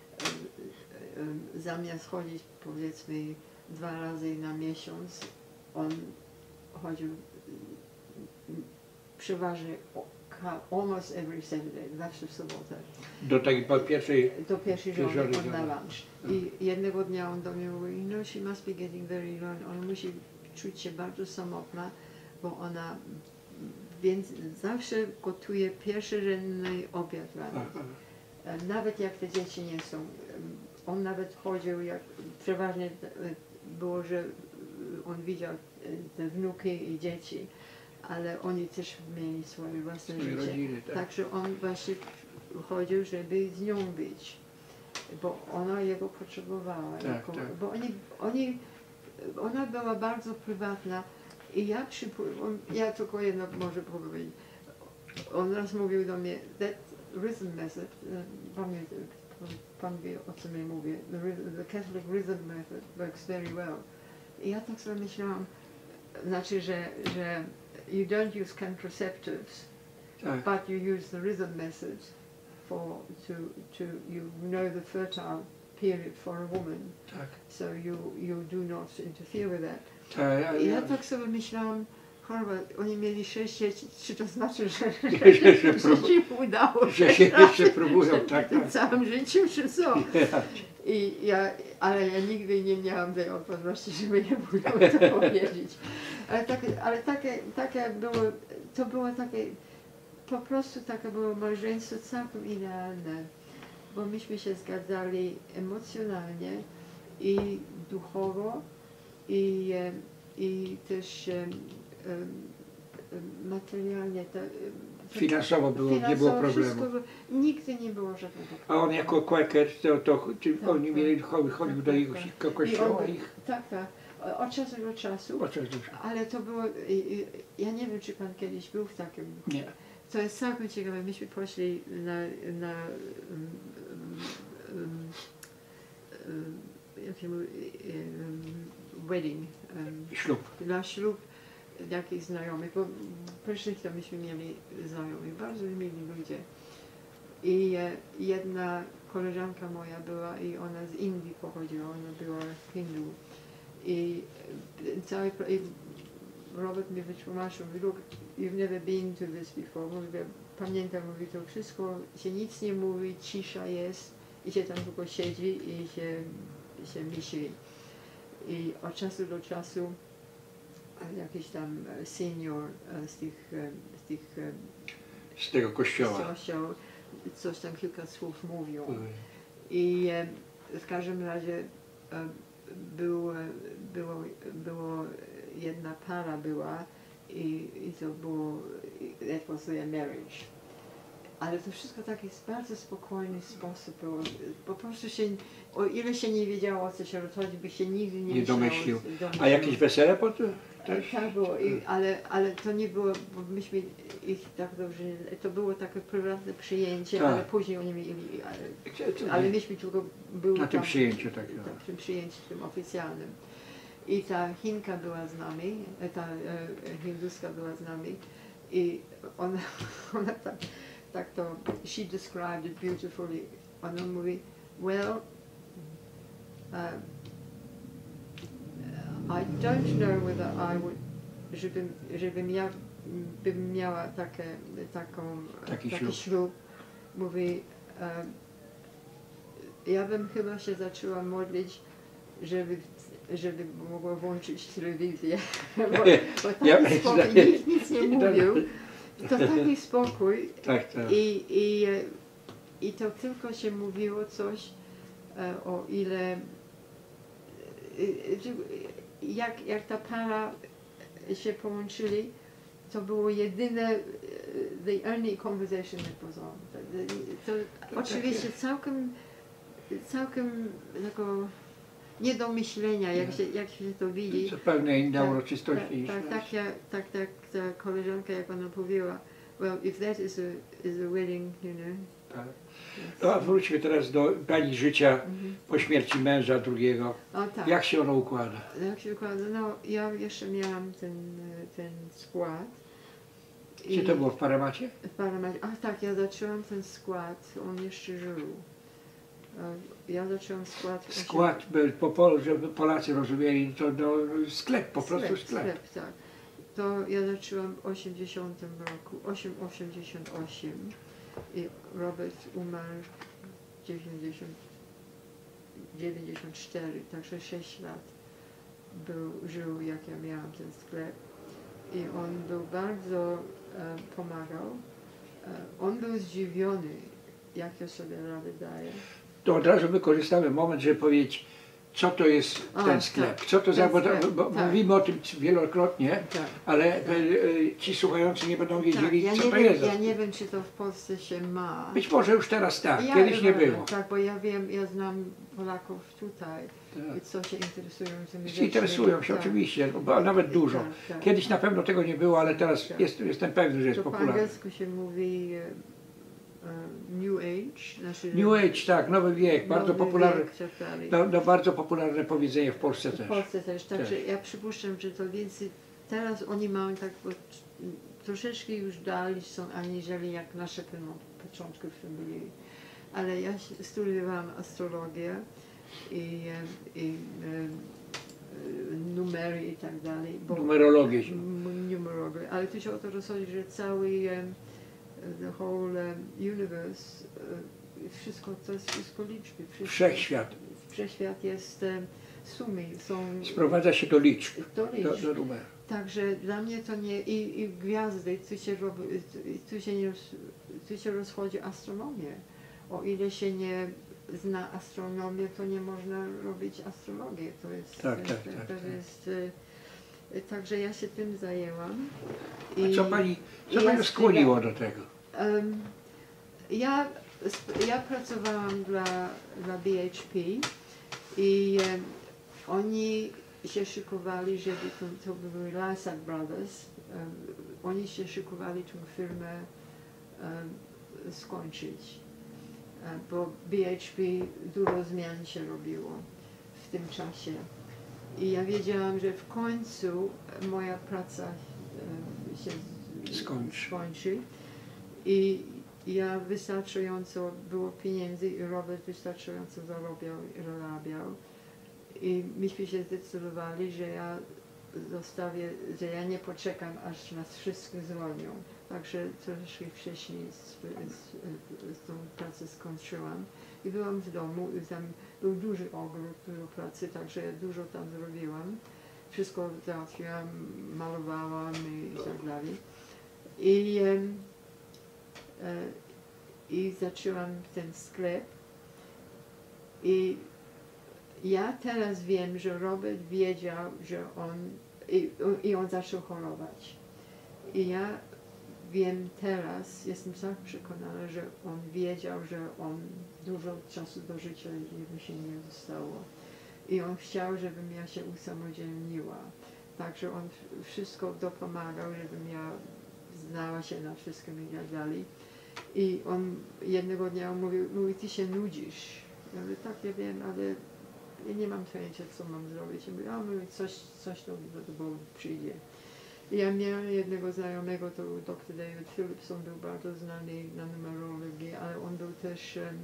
Um, um, zamiast chodzić powiedzmy dwa razy na miesiąc, on chodził um, przeważnie almost every Saturday, zawsze w sobotę. Do tej po pierwszej... Do pierwszej żony, żony, on na żony. lunch. I jednego dnia on do mnie mówi, you know, she must be getting very lonely. Ona musi czuć się bardzo samotna, bo ona więc zawsze gotuje pierwszorzędny obiad dla nas. Nawet jak te dzieci nie są. On nawet chodził, jak przeważnie było, że on widział te wnuki i dzieci, ale oni też mieli swoje własne Swoje życie. rodziny, tak. Także on właśnie chodził, żeby z nią być, bo ona jego potrzebowała. Tak, jako, tak. Bo oni, oni, ona była bardzo prywatna i ja, przypu, on, ja tylko jedno może powiedzieć. On raz mówił do mnie, that rhythm method, pan, pan wie, o czym ja mówię, the, the Catholic rhythm method works very well. I ja tak sobie myślałam, znaczy, że, że you don't use contraceptives, Tak. but you use the rhythm method for to to you know the fertile period for a woman, Tak. so you you do not interfere with that. Tak, ja, I ja ja, tak sobie myślałam, choroba, oni mieli sześć dzieci, czy to znaczy, że, że, że, że prób- się udało że się jeszcze próbują, tak, w tak. całym życiu, czy co? I ja, ale ja nigdy nie miałam tej odporności, żeby nie było to powiedzieć. Ale, tak, ale takie, takie było, to było takie, po prostu takie było małżeństwo całkiem idealne, bo myśmy się zgadzali emocjonalnie i duchowo i, e, i też e, e, materialnie. To, Finansowo było, nie finansowo było problemu. wszystko było, nigdy nie było żadnego A on jako Quaker, to, to czy Tak, oni tak. mieli, chodził, chodził do Tak, jego tak. kościoła I on- ich? Tak, tak. O- Od czasu do czasu. O, coś dużo. Ale to było, i- i- ja nie wiem, czy pan kiedyś był w takim. Nie. To jest całkiem ciekawe. Myśmy poszli na, na um, um, um, jak się mówi, um, wedding, um, Ślub. na ślub jakichś znajomych, bo pierwszych to myśmy mieli znajomych, bardzo mili ludzie. I e, jedna koleżanka moja była i ona z Indii pochodziła, ona była Hindu. I e, cały, pro- i Robert mi wytłumaczył, mówi, look, you've never been to this before. Mówię, pamiętam, mówi, to wszystko się nic nie mówi, cisza jest i się tam tylko siedzi i się, się myśli. I od czasu do czasu a jakiś tam e, senior e, z tych, e, z tych e, Z tego z kościoła. kościoła coś tam kilka słów mówił. I e, w każdym razie e, był, e, było, było jedna para była i, i to było, that was their marriage. ale to wszystko w taki bardzo spokojny sposób było. Po prostu się, o ile się nie wiedziało, o co się rozchodzi, by się nigdy nie, Nie myślało, domyślił. domyślił. A jakieś wesele po tym? Tak, tak było, I, ale, ale to nie było, bo myśmy ich tak dobrze, to było takie prywatne przyjęcie, Tak. ale później oni mieli, ale, Gdzie to ale nie? myśmy tylko były Na tym tam, przyjęciu tak. tam, w tym przyjęciu, tym oficjalnym. I ta Chinka była z nami, ta e, hinduska była z nami i ona, ona tak, tak to, she described it beautifully. Ona mówi, well, um, I don't know whether I would, żebym, żebym ja bym miała takie, taką, Taki taki ślub. ślub. Mówi, um, ja bym chyba się zaczęła modlić, żeby, żeby mogła włączyć telewizję, bo, bo taki Ja- spokój, nikt nic nie mówił, to taki spokój Tak, tak. i, i, e, i to tylko się mówiło coś, e, o ile, e, e, że jak, jak ta para się połączyli, to było jedyne, e, the only conversation that was on. To, to oczywiście całkiem, całkiem takiego nie do myślenia, jak się, jak się to widzi. Zupełnie inne Tak, uroczystości niż Tak, tak, nasz. tak, ja, tak, tak, ta koleżanka, jak ona powiedziała, well, if that is a, is a wedding, you know. Tak. No a wróćmy teraz do pani życia Mhm. po śmierci męża drugiego. O tak. Jak się ono układa? Jak się układa? No, ja jeszcze miałam ten, e, ten skład. Czy to było w Paramacie? W Paramacie. Ach tak, ja zaczęłam ten skład, on jeszcze żył. E, Ja zaczęłam skład... w Skład, by po polu, żeby Polacy rozumieli, to no, sklep, po prostu sklep. Sklep, tak. To ja zaczęłam w osiemdziesiątym roku, osiem osiemdziesiąt osiem i Robert umarł w dziewięćdziesiąt, dziewięćdziesiąt cztery, także sześć lat był, żył, jak ja miałam ten sklep. I on był bardzo, e, pomagał. E, on był zdziwiony, jak ja sobie radę daję. To od razu wykorzystamy moment, żeby powiedzieć, co to jest A, ten tak. sklep. Co to za, Ten bo, sklep, bo tak. mówimy o tym wielokrotnie, Tak. ale e, e, ci słuchający nie będą Tak, wiedzieli, ja, co nie to wiem, jest. ja nie wiem, czy to w Polsce się ma. Być może już teraz tak, Ja kiedyś nie uważam, było. Tak, bo ja wiem, ja znam Polaków tutaj, Tak. co się interesują tymi Jeśli interesują się tak. oczywiście, bo nawet dużo. Tak, tak. Kiedyś na pewno tego nie było, ale teraz Tak. jest, jestem pewny, że jest To po popularne. angielsku się mówi e, e, New Age. Znaczy New Age, tak, nowy wiek, bardzo nowy popularny. wiek, tak dalej. No, no bardzo popularne powiedzenie w Polsce W też. Polsce też, także Też. ja przypuszczam, że to więcej, teraz oni mają tak bo, troszeczkę już dalej są, aniżeli jak nasze na początku byli. Ale ja się- studiowałam astrologię i, e, i e, e, numery i tak dalej. bo- Numerologię. się- M- numerologię, ale tu się o to rozchodzi, że cały um, the whole um, universe, e, wszystko, to jest wszystko liczby. Wszystko, Wszechświat Wszechświat jest um, sumy, są sprowadza się do liczb, do do, liczb. do numeru. Także dla mnie to nie, i, i gwiazdy, tu się, robi, tu, tu, się nie, roz- tu się rozchodzi astronomię. O ile się nie zna astronomię, to nie można robić astrologii. To jest, Tak, tak, to, tak, to tak. jest e, także ja się tym zajęłam. A co pani, co i panią ja skłoniło do tego? Em, ja, sp- ja pracowałam dla, dla B H P i em, oni się szykowali, żeby to, to były Lysak Brothers, em, oni się szykowali tę firmę em, skończyć, e, bo B H P dużo zmian się robiło w tym czasie. I ja wiedziałam, że w końcu moja praca em, się z- Skończy. skończy. I ja wystarczająco było pieniędzy i Robert wystarczająco zarabiał i zarabiał. I myśmy się zdecydowali, że ja zostawię, że ja nie poczekam, aż nas wszystkich zwolnią. Także troszeczkę wcześniej z, z, z tą pracę skończyłam. I byłam w domu i tam był duży ogród, dużo pracy, także ja dużo tam zrobiłam. Wszystko załatwiłam, malowałam i, i tak dalej. I, em, e, I zaczęłam ten sklep. I ja teraz wiem, że Robert wiedział, że on, i, i on zaczął chorować. I ja wiem teraz, jestem tak przekonana, że on wiedział, że on dużo czasu do życia mu się nie zostało. I on chciał, żebym ja się usamodzielniła. Także on wszystko dopomagał, żebym ja znała się na wszystkim i tak dalej. I on jednego dnia mówił, mówi, ty się nudzisz. Ja mówię, tak, ja wiem, ale ja nie mam pojęcia, co mam zrobić. Ja mówię, a mówi, coś, coś do, do, do przyjdzie. I ja miałam jednego znajomego, to był doktor David Phillips, on był bardzo znany na numerologii, ale on był też, um,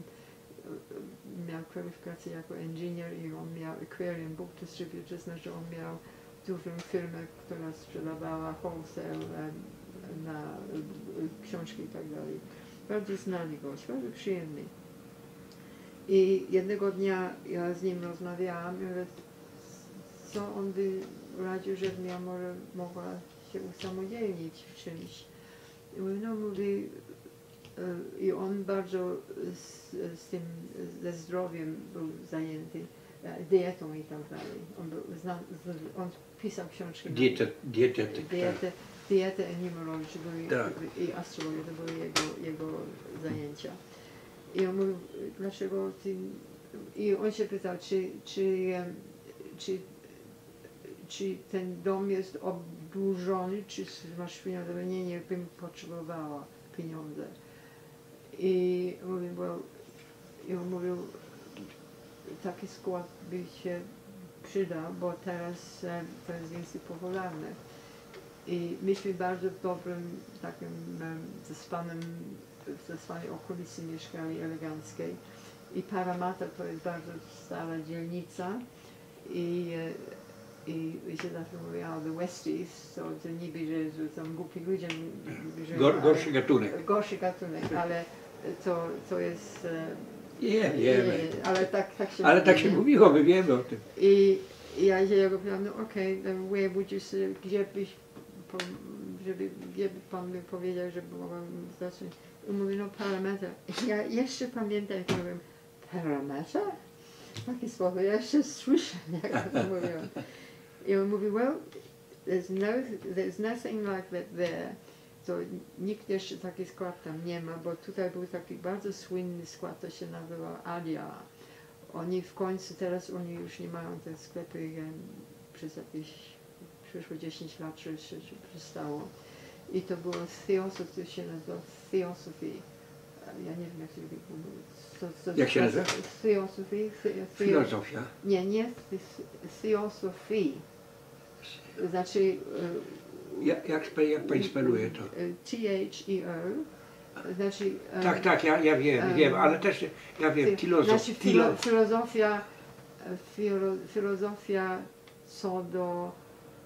miał kwalifikację jako inżynier i on miał Aquarium Book Distributor, znaczy on miał dużą firmę, która sprzedawała wholesale um, na um, książki i tak dalej. Bardzo znany gość, bardzo przyjemny. I jednego dnia ja z nim rozmawiałam i mówię, co on by radził, żebym ja może mogła się usamodzielnić w czymś. I mówi, no mówi, i on bardzo z, z tym, ze zdrowiem był zajęty, dietą i tak dalej. On, był, zna, on pisał książki. Dietę, dietetyk, dietę, tak. dietę i numerologię Tak. i astrologię, to były jego, jego zajęcia. I on mówił, dlaczego ty... I on się pytał, czy, czy, czy, czy ten dom jest oburzony, czy masz pieniądze? Nie, nie, bym potrzebowała pieniądze. I mówił, well, i on mówił, taki skład by się przydał, bo teraz to jest więcej popularne. I myśmy bardzo w dobrym takim zaspanym, w zaspanej okolicy mieszkali eleganckiej. I Parramatta to jest bardzo stara dzielnica i, i, i się zawsze mówi, o, the Westies, to, to niby, że, że tam głupi ludzie żyją. Gor, gorszy gatunek. Gorszy gatunek, ale to, to jest... Nie, wiemy. Ale tak, tak się Ale mówi, tak się nie? mówiło, my wiemy o tym. I, i ja się go pytam, no okej, okay, where would you say, gdzie byś, po, żeby, gdzie by pan by powiedział, żeby mogłam zacząć? I mówi, no Parramatta. Ja jeszcze pamiętam, jak mówię, Parramatta? Takie słowo, ja jeszcze słyszę, jak to mówiłam. I on mówi, well, there's, no, there's nothing like that there. To nikt jeszcze taki skład tam nie ma, bo tutaj był taki bardzo słynny skład, to się nazywał Adia. Oni w końcu, teraz oni już nie mają te sklepy um, przez jakieś, przyszło dziesięć lat, czy się przestało. I to było Theosophy, to się nazywa Theosophy. Ja nie wiem, jak się mówić. Jak się nazywa? Theosophy. Filozofia. Nie, nie Theosophy. Znaczy... Jak, jak, jak pani speluje to? T H E O. Znaczy... Tak, tak, ja, ja wiem, um, wiem, ale też ja wiem, filozof, znaczy filo, filozofia, filo, filozofia co do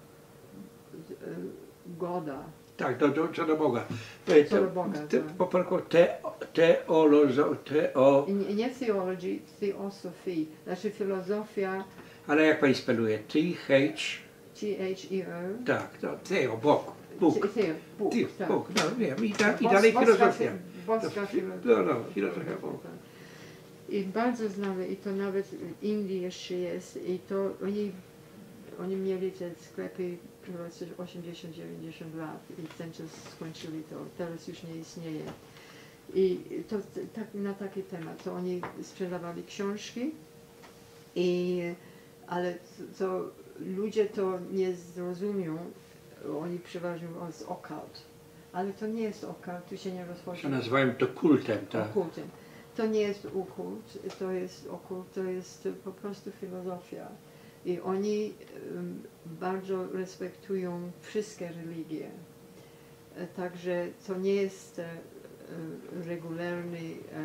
Goda. Tak, do, do, co do Boga. Co do Boga, te, tak. Po polsku te, teolozo, teo... Nie, nie theology, theosophy, znaczy filozofia... Ale jak pani speluje? T H... T H E O. Tak, to teo, Bóg. Bóg. Teo, Bóg, Ty, tak. Bóg, no wiem, i, da, i Bos, dalej boska, filozofia. Boska No, filozofia. no, no, filozofia Boga. I bardzo znane, i to nawet w Indii jeszcze jest, i to oni, oni mieli te sklepy osiemdziesiąt dziewięćdziesiąt lat i ten czas skończyli to, teraz już nie istnieje. I to tak, na taki temat, to oni sprzedawali książki, i, ale to, to ludzie to nie zrozumią, oni przeważnie mówią, z occult, ale to nie jest occult, tu się nie rozchodzi. Co nazywałem to kultem, tak? Okultem. To nie jest okult, to jest okult, to jest po prostu filozofia. I oni um, bardzo respektują wszystkie religie. E, także to nie jest e, regularny e,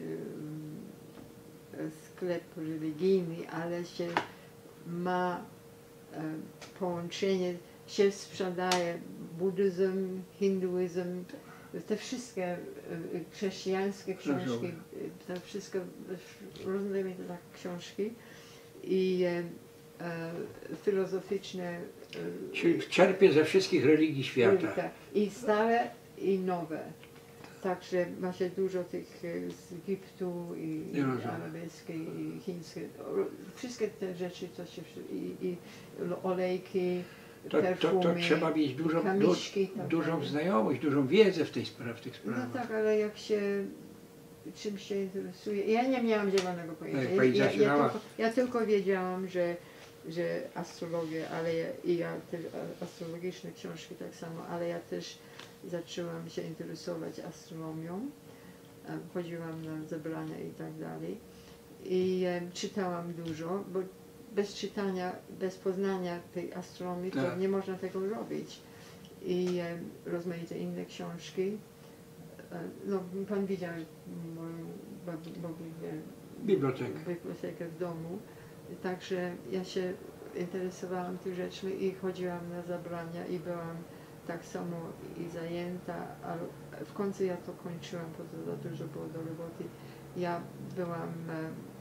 e, sklep religijny, ale się ma e, połączenie, się sprzedaje buddyzm, hinduizm, te wszystkie e, chrześcijańskie książki, te wszystkie różne tak książki i e, e, filozoficzne. E, Czyli czerpie ze wszystkich religii świata. Tak, i stare i nowe. Także ma się dużo tych z Egiptu i arabskiej i chińskie. Wszystkie te rzeczy, co się i, i olejki To, to, perfumy, to trzeba mieć dużą, du, kamiszki i tak dużą dalej. znajomość, dużą wiedzę w, tej spra w tych No sprawach. tak, ale jak się czymś się interesuje, ja nie miałam zielonego pojęcia. Jak pani Ja, ja, zaczynała- tylko, ja tylko wiedziałam, że, że astrologia, ale ja, i ja też a- astrologiczne książki tak samo, ale ja też zaczęłam się interesować astronomią. E, Chodziłam na zebrania i tak dalej. I e, czytałam dużo, bo bez czytania, bez poznania tej astronomii to Tak. nie można tego robić. I e, rozmaite inne książki. E, No, pan widział moją bab- bab- Bibliotekę. bibliotekę w domu. Także ja się interesowałam tymi rzeczami i chodziłam na zabrania i byłam tak samo i zajęta, ale w końcu ja to kończyłam, bo to za dużo było do roboty. Ja byłam e,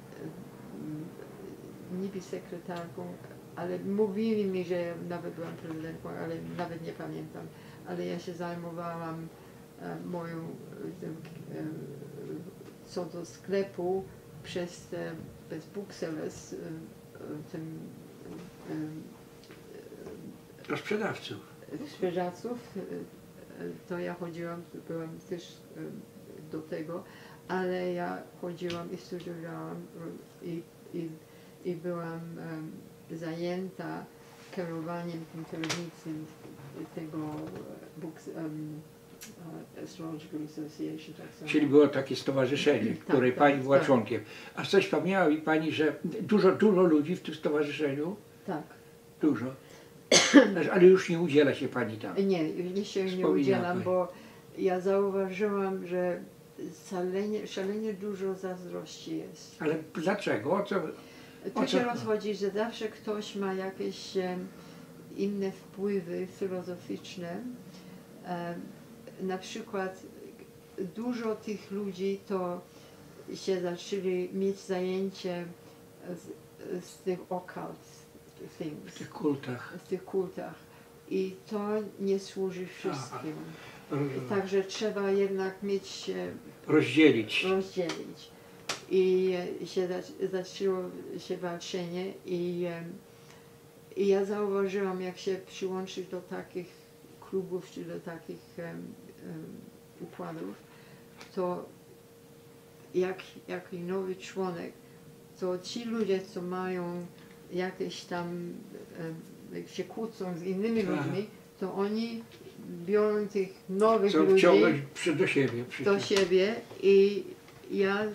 e, niby sekretarką, ale mówili mi, że ja nawet byłam prezydentką, ale nawet nie pamiętam. Ale ja się zajmowałam e, moją, e, tym, e, co do sklepu przez, e, bez booksellers, e, e, tym e, Do sprzedawców. e, sprzedawców, e, e, to ja chodziłam, byłam też e, do tego, ale ja chodziłam i studiowałam e, i, i, i byłam e, zajęta kierowaniem tym kierownictwem tego e, books, um, uh, Astrological Association. Tak samo. Czyli było takie stowarzyszenie, Tak, której tak, pani była tak. członkiem. A coś wspomniała mi pani, że dużo, dużo ludzi w tym stowarzyszeniu? Tak. Dużo. Ale już nie udziela się pani tam. Nie, nie się nie Wspomina udzielam, pani. bo ja zauważyłam, że szalenie, szalenie dużo zazdrości jest. Ale dlaczego? O co? Tu O się co- rozchodzi, że zawsze ktoś ma jakieś e, inne wpływy filozoficzne. E, na przykład dużo tych ludzi to się zaczęli mieć zajęcie z, z tych occult W things, tych kultach. w tych kultach. I to nie służy wszystkim. Roz- Także trzeba jednak mieć, e, Rozdzielić. rozdzielić. I e, się zac- zaczęło się walczenie i, e, i ja zauważyłam, jak się przyłączyć do takich klubów czy do takich em, em, układów, to jak, jak nowy członek, to ci ludzie, co mają jakieś tam, em, jak się kłócą z innymi Tak. ludźmi, to oni biorą tych nowych Co ludzi wciągnąć przy, do siebie. Przy, do siebie i ja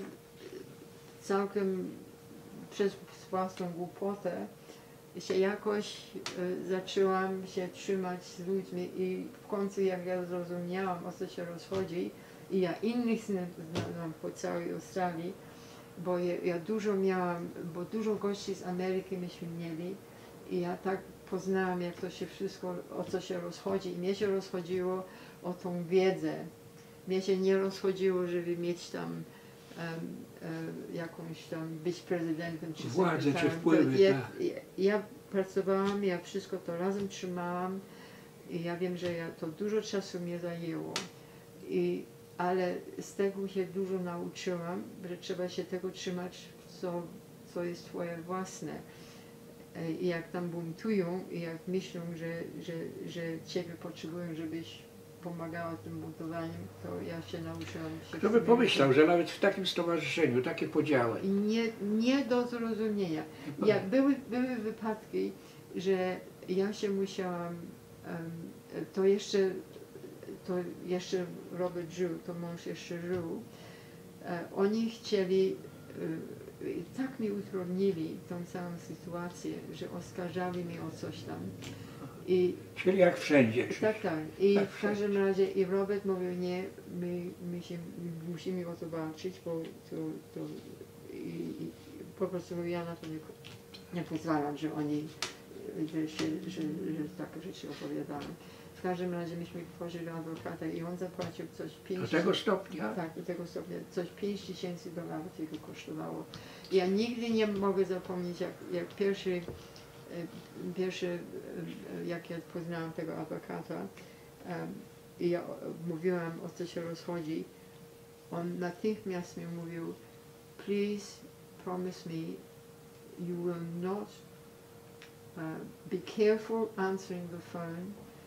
całkiem przez własną głupotę się jakoś e, zaczęłam się trzymać z ludźmi i w końcu jak ja zrozumiałam, o co się rozchodzi i ja innych zna- znałam po całej Australii, bo ja, ja dużo miałam, bo dużo gości z Ameryki myśmy mieli i ja tak poznałam, jak to się wszystko, o co się rozchodzi i mnie się rozchodziło o tą wiedzę. Mnie się nie rozchodziło, żeby mieć tam em, em, jakąś tam, być prezydentem czy Władzę, czy sekretarem. wpływy, To ja, tak. ja, ja pracowałam, ja wszystko to razem trzymałam i ja wiem, że ja, to dużo czasu mnie zajęło. I, ale z tego się dużo nauczyłam, że trzeba się tego trzymać, co, co jest twoje własne. E, I jak tam buntują i jak myślą, że, że, że ciebie potrzebują, żebyś pomagała tym buntowaniem, to ja się nauczyłam się Kto z by tym pomyślał, że nawet w takim stowarzyszeniu takie podziały. i nie, nie do zrozumienia. Ja, były, były wypadki, że ja się musiałam, em, to jeszcze, to jeszcze Robert żył, to mąż jeszcze żył, e, oni chcieli, e, i tak mi utrudnili tą całą sytuację, że oskarżali mnie o coś tam. I Czyli jak wszędzie. tak, tak. I Tak, w każdym razie i Robert mówił, nie, my, my się my musimy o to walczyć, bo to, to i, i po prostu ja na to nie, nie pozwalam, że oni, że, się, że, że takie rzeczy opowiadałem. W każdym razie myśmy poszli do adwokata i on zapłacił coś pięć Do tego stopnia. tak, do tego stopnia coś pięć tysięcy dolarów jego kosztowało. Ja nigdy nie mogę zapomnieć, jak, jak pierwszy, e, pierwszy, e, jak ja poznałam tego adwokata e, i ja mówiłam, o co się rozchodzi, on natychmiast mi mówił, please promise me you will not be careful answering the phone.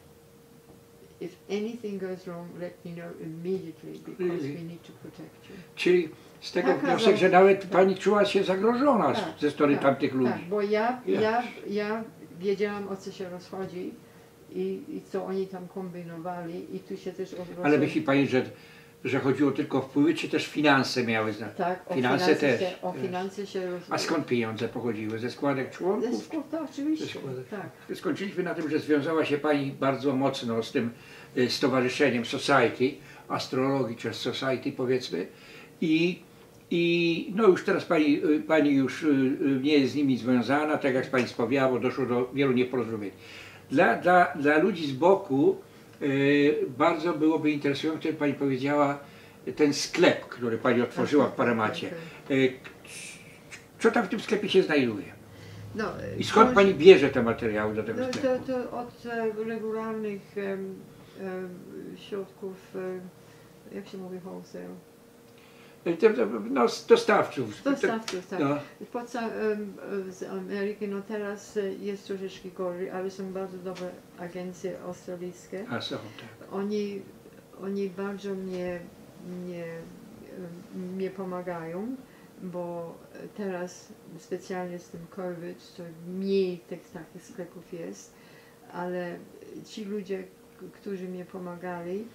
If anything goes wrong, let me know immediately because we need to protect you. Czyli z tego Taka wniosek, że za- nawet tak. pani czuła się zagrożona Tak, ze strony tak, tamtych ludzi. Tak, bo ja, Yes. ja, ja wiedziałam, o co się rozchodzi i, i co oni tam kombinowali i tu się też odwróciło. Ale myśli pani, że, że chodziło tylko o wpływy, czy też finanse miały znaczenie? Tak, o Finanse finanse też, Się, o też. finanse się A rozwoju. skąd pieniądze pochodziły? Ze składek członków? To oczywiście, Ze składek. tak. Skończyliśmy na tym, że związała się pani bardzo mocno z tym y, stowarzyszeniem Society, astrologii czy Society powiedzmy i, i no już teraz pani, y, pani już y, y, nie jest z nimi związana, tak jak pani wspomniała, bo doszło do wielu nieporozumień. Dla, dla, dla ludzi z boku y, bardzo byłoby interesujące, gdyby pani powiedziała ten sklep, który pani otworzyła w Paramacie. Y, Co tam w tym sklepie się znajduje? No, I skąd książ- pani bierze te materiały do tego No, sklepu? to, to od e, regularnych em, em, środków, e, jak się mówi, wholesale. Te- te- No, z dostawców. Dostawców, tak. No. Poza em, z Ameryki, no teraz e, jest troszeczkę gorzej, ale są bardzo dobre agencje australijskie. A są, tak. Oni, oni bardzo mnie, mnie, em, mnie pomagają, bo teraz specjalnie z tym COVID, to mniej tych takich sklepów jest, ale ci ludzie, k- którzy mnie pomagali, e,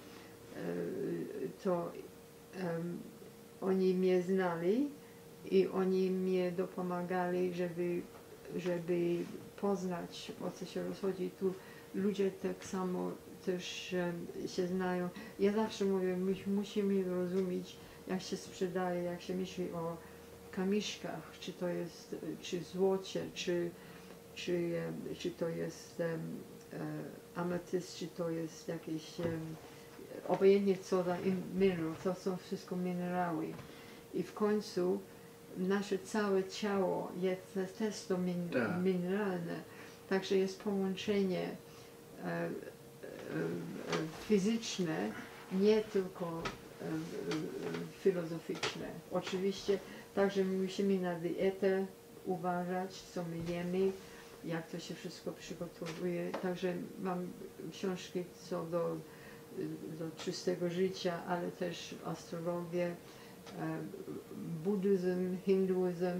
to em, oni mnie znali i oni mnie dopomagali, żeby, żeby poznać, o co się rozchodzi. Tu ludzie tak samo też em, się znają. Ja zawsze mówię, my musimy rozumieć, jak się sprzedaje, jak się myśli o kamiszkach, czy to jest, czy złocie, czy, czy, em, czy to jest em, e, ametyst, czy to jest jakieś, em, obojętnie co za in- mineral, to są wszystko minerały. I w końcu nasze całe ciało jest też to min, Tak. mineralne, także jest połączenie e, e, e, fizyczne, nie tylko e, e, filozoficzne. Oczywiście także musimy na dietę uważać, co my jemy, jak to się wszystko przygotowuje. Także mam książki co do, do czystego życia, ale też astrologię, e, buddyzm, hinduizm, e,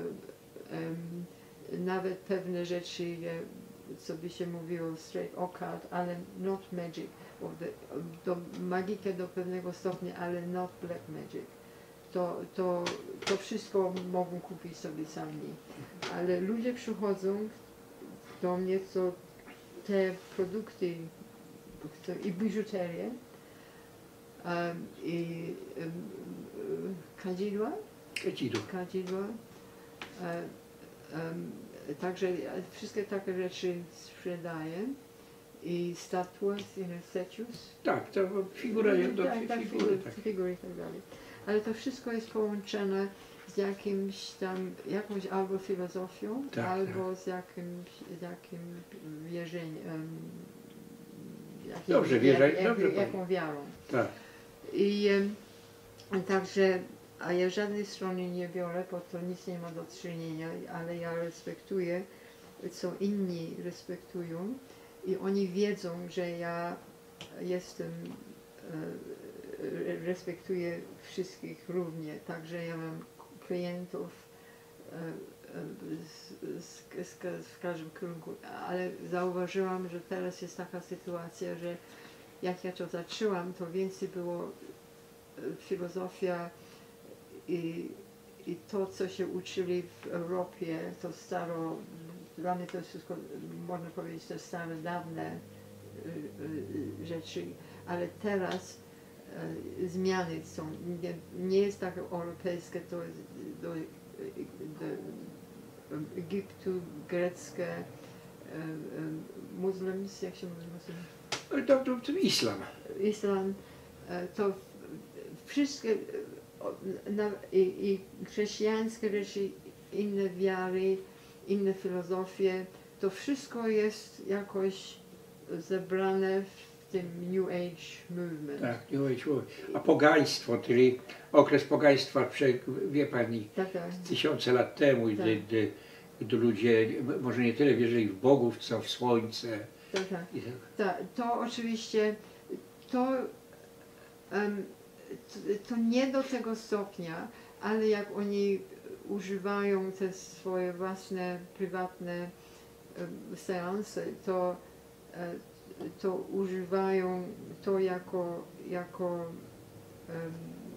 e, nawet pewne rzeczy, e, co by się mówiło straight occult, ale not magic, bo the, do magikę do pewnego stopnia, ale not black magic. To, to, to wszystko mogą kupić sobie sami. Ale ludzie przychodzą do mnie, co te produkty to i biżuterię, um, i um, kadzidła, Kadzidło. kadzidła. Um, um, także ja wszystkie takie rzeczy sprzedaję. I statues, you know, statues. Tak, to figura, do tak, tak, figury. figury, Tak. figury i tak dalej. Ale to wszystko jest połączone z jakimś tam, jakąś albo filozofią, Tak, albo z jakimś, z jakim wierzeniem, jakim, Dobrze, wierzę- jak, dobrze jak, pani. jaką wiarą. Tak. I em, także, a ja żadnej strony nie biorę, bo to nic nie ma do czynienia, ale ja respektuję, co inni respektują i oni wiedzą, że ja jestem, e, respektuję wszystkich równie, także ja mam klientów e, e, z, z, z, w każdym kierunku, ale zauważyłam, że teraz jest taka sytuacja, że jak ja to zaczęłam, to więcej było e, filozofia i, i to, co się uczyli w Europie, to staro, dla mnie to jest wszystko, można powiedzieć, to stare, dawne y, y, rzeczy, ale teraz y, zmiany są. Nie, nie jest tak europejskie, to jest do, do Egiptu, greckie, y, y, muslims, jak się mówi muslim? To, to, to islam. Islam, e, to wszystkie e, o, na, i, i chrześcijańskie rzeczy, inne wiary, inne filozofie, to wszystko jest jakoś zebrane w tym New Age movement. Tak, nie mówię człowiek. A pogaństwo, czyli okres pogaństwa, prze- wie pani, Tak, tak. tysiące lat temu, Tak. gdy, gdy gdy ludzie może nie tyle wierzyli w bogów, co w słońce. Tak, tak. I tak. Ta, to oczywiście, to, em, to, to nie do tego stopnia, ale jak oni używają te swoje własne, prywatne em, seanse, to, e, to używają to jako, jako em,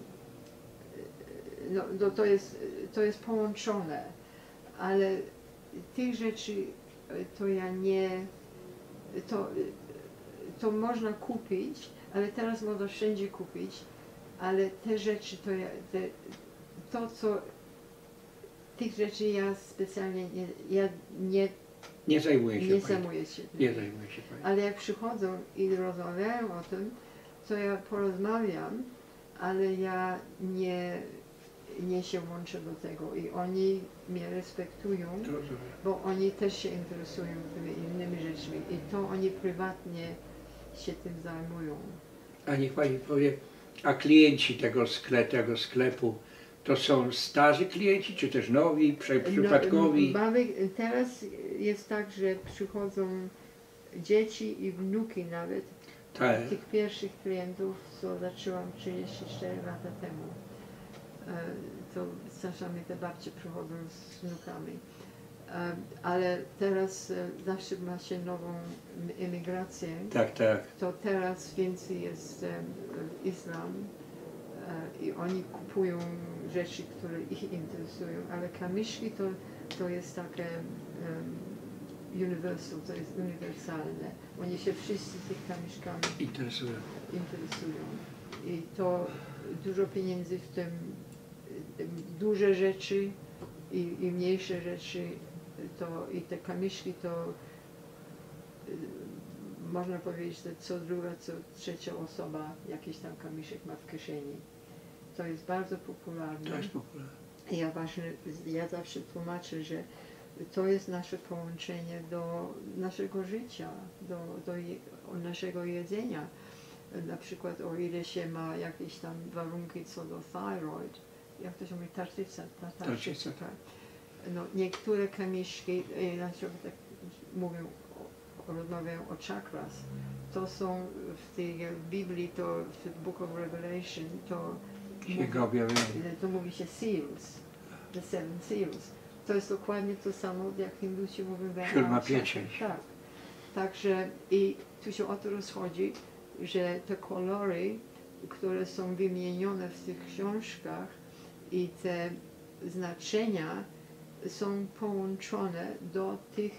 no, no to, jest, to jest połączone, ale tych rzeczy e, to ja nie, to, to można kupić, ale teraz można wszędzie kupić, ale te rzeczy to ja, te, to co, tych rzeczy ja specjalnie nie, ja nie, Nie zajmuje się nie pani. zajmuję się. Nie zajmuje się pani. Ale jak przychodzą i rozmawiają o tym, to ja porozmawiam, ale ja nie, nie się łączę do tego i oni mnie respektują, Rozumiem. bo oni też się interesują tymi innymi rzeczami i to oni prywatnie się tym zajmują. A niech pani powie, a klienci tego sklepu, tego sklepu to są starzy klienci, czy też nowi, przy- przypadkowi? No, mamy, teraz jest tak, że przychodzą dzieci i wnuki nawet, Tak. tych pierwszych klientów, co zaczęłam trzydzieści cztery lata temu. E, To czasami te babcie przychodzą z wnukami. E, Ale teraz e, zawsze ma się nową emigrację, Tak, tak. to teraz więcej jest e, islam e, i oni kupują rzeczy, które ich interesują, ale kamiszki to, to jest takie um, universal, to jest uniwersalne. Oni się wszyscy tych kamiszkami Interesują. interesują. I to dużo pieniędzy w tym, y, duże rzeczy i, i mniejsze rzeczy, to i te kamiszki to y, można powiedzieć, że co druga, co trzecia osoba jakiś tam kamiszek ma w kieszeni. To jest bardzo popularne. To jest popularne. Ja właśnie, ja zawsze tłumaczę, że to jest nasze połączenie do naszego życia, do, do je, naszego jedzenia. Na przykład o ile się ma jakieś tam warunki co do thyroid, jak to się mówi, tarczyca, ta tarczyca, tak. No, niektóre kamiszki, na przykład tak mówią, o, rozmawiają o chakras, to są w tej Biblii, to w Book of Revelation, to Księga Objawienia. to mówi się seals, the seven seals. To jest dokładnie to samo, jak Hindusi mówią. Siódma pieczęć. Tak. Także i tu się o to rozchodzi, że te kolory, które są wymienione w tych książkach i te znaczenia są połączone do tych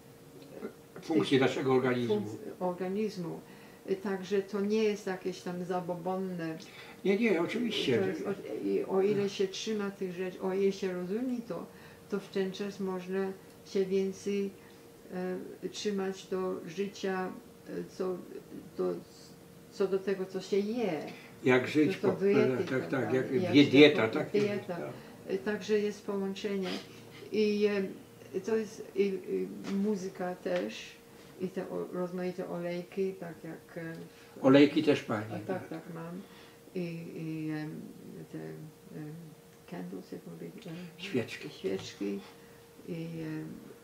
Funkcji tych naszego organizmu. funkc- organizmu. Także to nie jest jakieś tam zabobonne. Nie, nie, To oczywiście. jest, o, i o ile się trzyma tych rzeczy, o ile się rozumie to, to w ten czas można się więcej e, trzymać do życia, e, co, do, co do tego, co się je. Jak żyć, To- to po, diety, tak, tak, tak, jak, jak wie- się dieta, po- tak. dieta. tak. E, Także jest połączenie. I e, to jest i, i muzyka też, i te o, rozmaite olejki, tak jak e, w, Olejki też pani. a tak, tak mam. I, i em, te em, candles, jak mówię, em, Świeczki. świeczki i, em,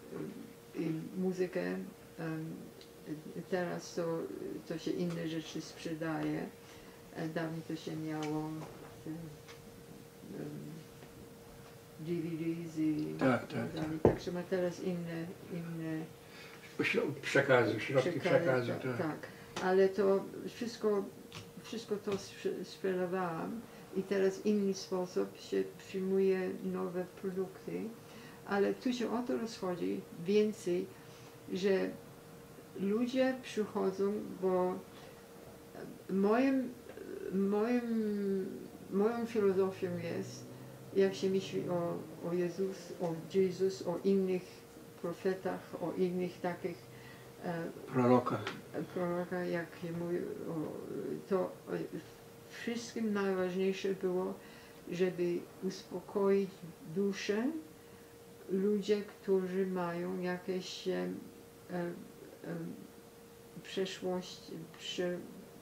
i muzykę. Em, teraz to, to się inne rzeczy sprzedaje. E, Dawniej to się miało te, em, D V Ds i Tak, tak, dalej. Także ma teraz inne, inne Śro- Przekazu, środki przekazu. tak, Tak. tak. Ale to wszystko, wszystko to sprze- sprzedawałam i teraz w inny sposób się przyjmuje nowe produkty, ale tu się o to rozchodzi więcej, że ludzie przychodzą, bo moim, moim, moją filozofią jest, jak się myśli o, o Jezus, o Jezus, o innych profetach, o innych takich e, Proroka. proroka, jak mówił, to wszystkim najważniejsze było, żeby uspokoić duszę ludzie, którzy mają jakieś e, e, przeszłość, prze, e,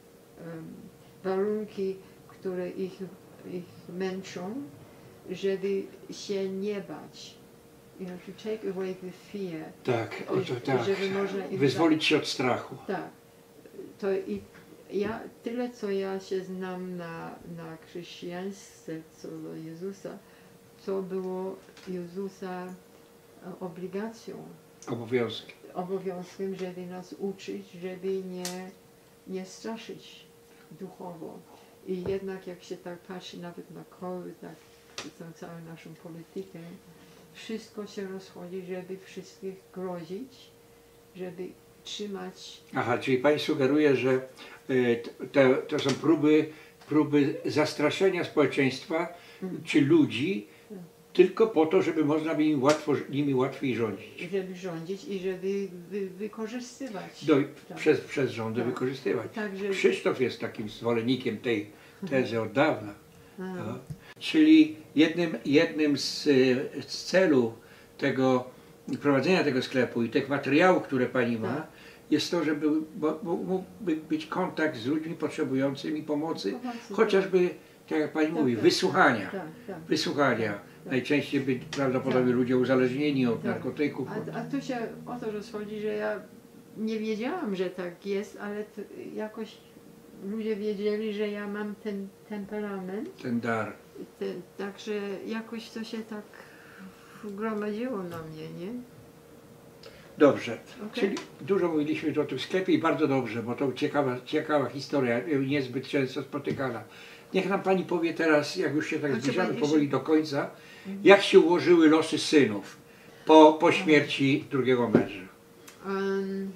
warunki, które ich, ich męczą, żeby się nie bać. you know, to take away the fear. Tak, o to tak. Żeby można ich Wyzwolić się od strachu. Tak. To i ja, tyle co ja się znam na, na chrześcijaństwie co do Jezusa, to było Jezusa obligacją. Obowiązkiem. Obowiązkiem, żeby nas uczyć, żeby nie, nie straszyć duchowo. I jednak jak się tak patrzy nawet na COVID, tak, tą całą naszą politykę, wszystko się rozchodzi, żeby wszystkich grozić, żeby trzymać. Aha, czyli pani sugeruje, że y, te, to są próby, próby zastraszenia społeczeństwa Mm. czy ludzi Mm. tylko po to, żeby można by im łatwo, nimi łatwiej rządzić. Żeby rządzić i żeby wy, wykorzystywać. Do, tak. przez, przez rządy Tak. wykorzystywać. Także, Krzysztof jest takim zwolennikiem tej tezy od dawna. a, No. Czyli jednym, jednym z, y, z celów tego prowadzenia tego sklepu i tych materiałów, które pani ma, Tak. jest to, żeby bo, bo, mógłby być kontakt z ludźmi potrzebującymi pomocy, Pomocy, chociażby, tak jak pani tak, mówi, tak, wysłuchania. tak, tak. Wysłuchania. Tak. Najczęściej być prawdopodobnie Tak. ludzie uzależnieni od Tak. narkotyków. A, a tu się o to rozchodzi, że ja nie wiedziałam, że tak jest, ale to jakoś ludzie wiedzieli, że ja mam ten temperament. Ten dar. Te, także jakoś to się tak gromadziło na mnie, nie? Dobrze, Okay. czyli dużo mówiliśmy o tym sklepie i bardzo dobrze, bo to ciekawa, ciekawa historia, niezbyt często spotykana. Niech nam pani powie teraz, jak już się tak A czy zbliżamy pani powoli jeszcze- do końca, Mhm. jak się ułożyły losy synów po, po śmierci drugiego męża? Um,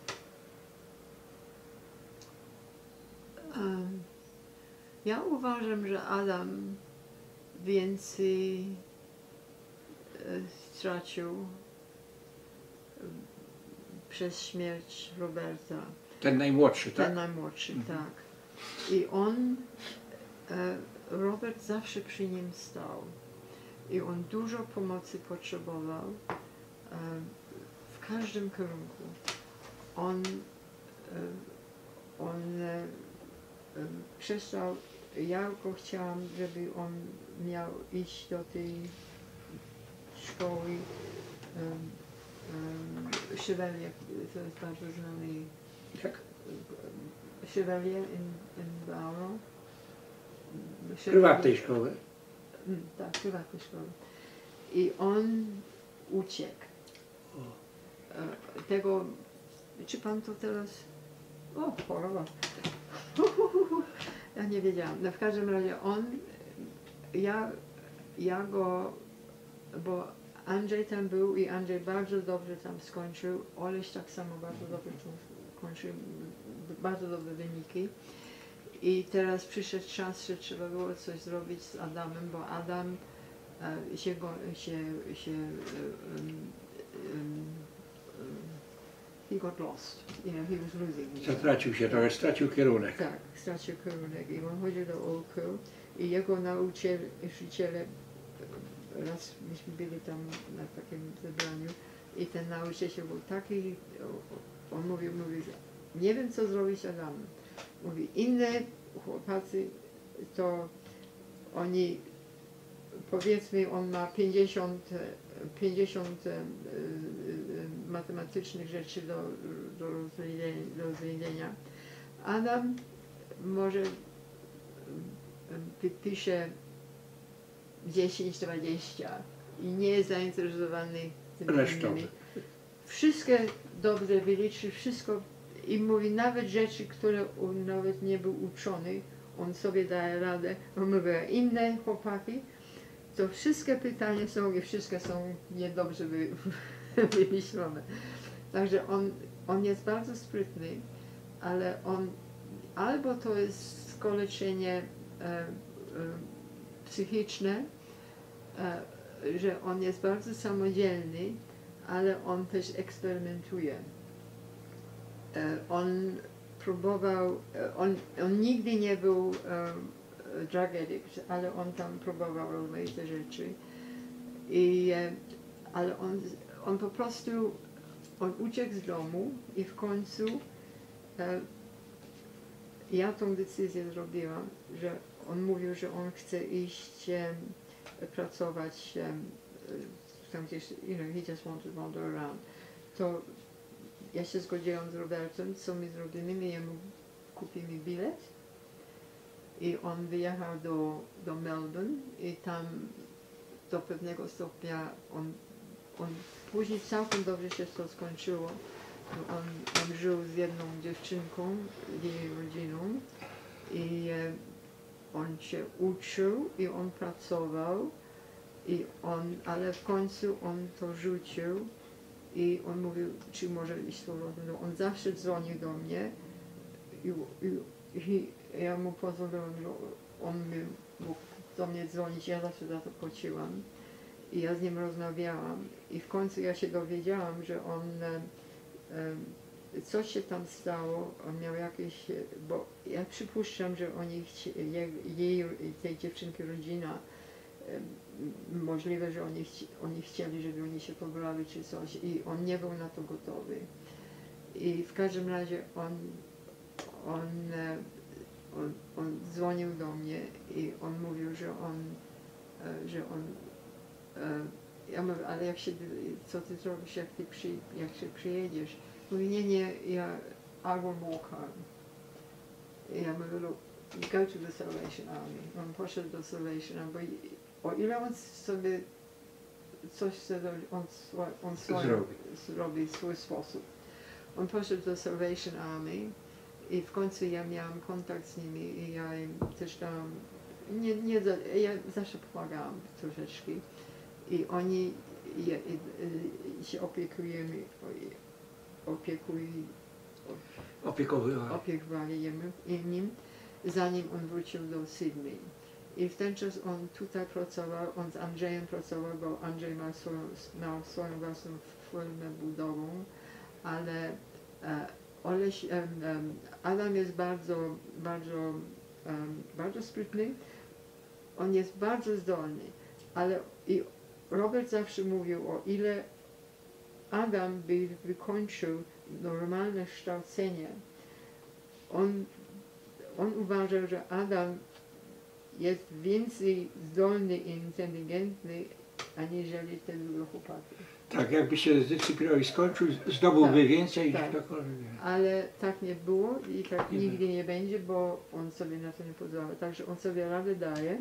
um, ja uważam, że Adam więcej e, stracił e, przez śmierć Roberta, Ten najmłodszy, tak? ten najmłodszy, Mhm. tak. I on, e, Robert zawsze przy nim stał. I on dużo pomocy potrzebował e, w każdym kierunku. On, e, on e, e, przestał, ja go chciałam, żeby on miał iść do tej szkoły um, um, Chevalier, to jest bardzo znany Tak. Chevalier in, in Barrow. Prywatnej szkoły. Mm, tak, prywatnej szkoły. I on uciekł. E, Tego, czy pan to teraz... O, choroba. Ja nie wiedziałam. No w każdym razie on, ja, ja go, bo Andrzej tam był i Andrzej bardzo dobrze tam skończył, Oleś tak samo bardzo dobrze tam skończył, bardzo dobre wyniki. I teraz przyszedł czas, że trzeba było coś zrobić z Adamem, bo Adam e, się, go, się, się um, um, he got lost, you know, he was losing. Zatracił się trochę, stracił kierunek. Tak, stracił kierunek i on chodził do Old Crew i jego nauczyciele, raz myśmy byli tam na takim zebraniu i ten nauczyciel był taki, on mówił, mówił, nie wiem co zrobić z Adamem. Mówi, inne chłopacy to oni, powiedzmy on ma pięćdziesiąt, pięćdziesiąt e, e, matematycznych rzeczy do, do, rozwiązania, do rozwiązania. Adam może e, pisze dziesięć dwadzieścia i nie jest zainteresowany tym Resztą. innymi. Wszystkie dobrze wyliczy, wszystko i mówi nawet rzeczy, które on nawet nie był uczony, on sobie daje radę. On mówi, a inne chłopaki, to wszystkie pytania są i wszystkie są niedobrze wy, wymyślone. Także on, on jest bardzo sprytny, ale on albo to jest skoleczenie e, e, psychiczne, e, że on jest bardzo samodzielny, ale on też eksperymentuje. E, on próbował, e, on, on nigdy nie był e, drug addict, ale on tam próbował rozmaite rzeczy. I, e, ale on, on po prostu, on uciekł z domu i w końcu e, ja tą decyzję zrobiłam, że on mówił, że on chce iść e, pracować e, w tam gdzieś, you know, he just wanted to wander around. To ja się zgodziłam z Robertem, co my zrobimy, my jemu kupimy bilet i on wyjechał do, do Melbourne i tam do pewnego stopnia on, on później całkiem dobrze się to skończyło. On, on żył z jedną dziewczynką, jej rodziną i e, on się uczył i on pracował i on, ale w końcu on to rzucił i on mówił, czy może iść z powrotem. No, on zawsze dzwonił do mnie i, i, i ja mu pozwoliłam, że on mógł do mnie dzwonić, ja zawsze za to płaciłam i ja z nim rozmawiałam i w końcu ja się dowiedziałam, że on e, e, coś się tam stało, on miał jakieś, bo ja przypuszczam, że oni chci, jej, jej, tej dziewczynki rodzina, e, możliwe, że oni, chci, oni chcieli, żeby oni się pobrali czy coś i on nie był na to gotowy. I w każdym razie on, on, e, on, on dzwonił do mnie i on mówił, że on, e, że on e, ja mówię, ale jak się, co ty zrobisz, jak ty przy, jak się przyjedziesz? Mówi, nie, nie, ja, I will walk home. I ja mówię, look, go to the Salvation Army. On poszedł do Salvation Army, bo o ile on sobie coś chce, on, on swoje, zrobi w swój sposób. On poszedł do Salvation Army i w końcu ja miałam kontakt z nimi i ja im też dałam, nie, nie, ja zawsze pomagałam troszeczkę. I oni je, je, je, się opiekujemy, opiekuj, Opiekowywali. opiekowali nim, zanim on wrócił do Sydney. I w ten czas on tutaj pracował, on z Andrzejem pracował, bo Andrzej ma swoją, miał swoją własną firmę budową, ale e, Oleś, e, e, Adam jest bardzo, bardzo, e, bardzo sprytny, on jest bardzo zdolny, ale i Robert zawsze mówił, o ile Adam by wykończył normalne kształcenie, on, on uważał, że Adam jest więcej zdolny i inteligentny, aniżeli te drugie chłopaki. Tak, jakby się zdyscyplinował i skończył, zdobyłby tak, więcej tak. niż ktokolwiek. Ale tak nie było i tak nie nigdy nie będzie, bo on sobie na to nie pozwala. Także on sobie radę daje.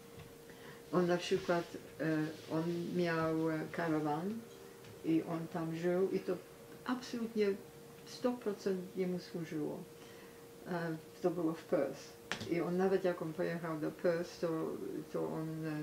On na przykład, e, on miał karawan i on tam żył i to absolutnie sto procent jemu służyło. E, to było w Perth. I on nawet jak on pojechał do Perth, to, to on, e,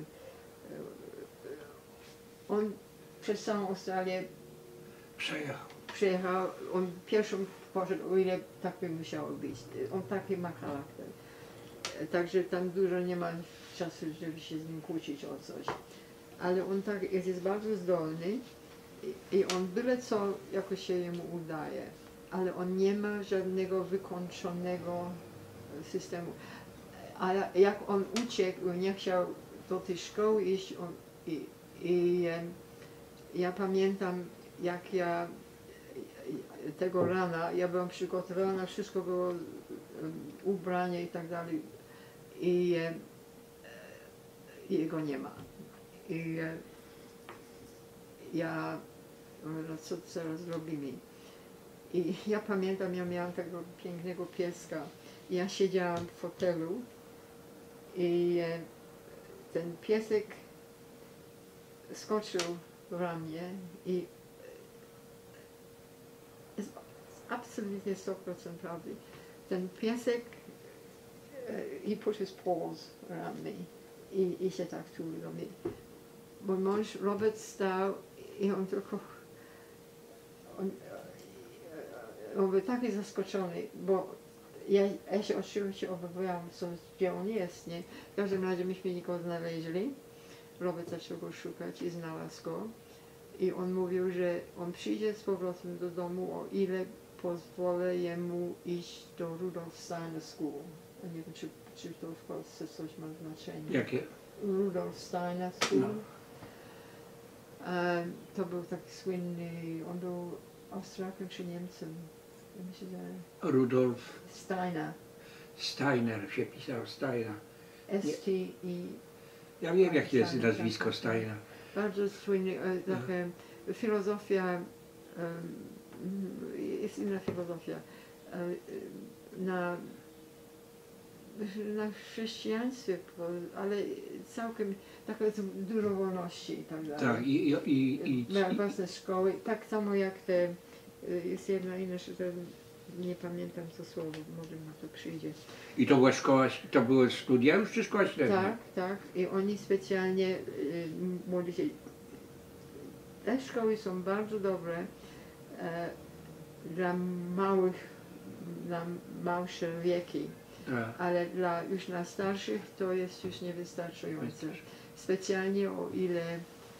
on przez całą Australię Przejechał. Przejechał, on pierwszą poszedł, o ile tak by musiało być. On taki ma charakter. E, także tam dużo nie ma czasu, żeby się z nim kłócić o coś. Ale on tak jest, jest bardzo zdolny i, i on byle co jakoś się jemu udaje, ale on nie ma żadnego wykończonego systemu. A jak on uciekł, nie chciał do tej szkoły iść on, i, i ja pamiętam, jak ja tego rana, ja byłam przygotowana, wszystko było ubranie i tak dalej i jego nie ma. I ja, no co teraz robimy? I ja pamiętam, ja miałam tego pięknego pieska. Ja siedziałam w fotelu i ten piesek skoczył w ramię i jest absolutnie sto procent prawdy. Ten piesek, he put his paws around me i, i się tak czuł do mnie. Mój mąż Robert stał i on tylko, on, on był taki zaskoczony, bo ja, ja się oczywiście obawiałam, co, gdzie on jest, nie? W każdym razie myśmy nikogo znaleźli. Robert zaczął go szukać i znalazł go. I on mówił, że on przyjdzie z powrotem do domu, o ile pozwolę jemu iść do Rudolf Steiner School. Ja nie wiem, czy, czy to w Polsce coś ma znaczenie. Jakie? Rudolf Steiner School. No. Um, to był taki słynny, on był Austriakiem czy Niemcem. Jak mi się zdaje? Rudolf Steiner. Steiner się pisał, Steiner. S T I. Ja wiem, jakie jest nazwisko Steiner. bardzo czujny, e, taka filozofia, e, jest inna filozofia. E, na, na chrześcijaństwie, ale całkiem taka dużo wolności i tak dalej. Tak, i, i, i, i, Miała własne szkoły, tak samo jak te, jest jedna inna, że nie pamiętam co słowo, może mi to przyjdzie. i to była szkoła, to były studia już czy szkoła średnia? Tak, tak. I oni specjalnie, y, młodzi się, te szkoły są bardzo dobre e, dla małych, dla małsze wieki, Tak. ale dla już na starszych to jest już niewystarczające. Specjalnie o ile e,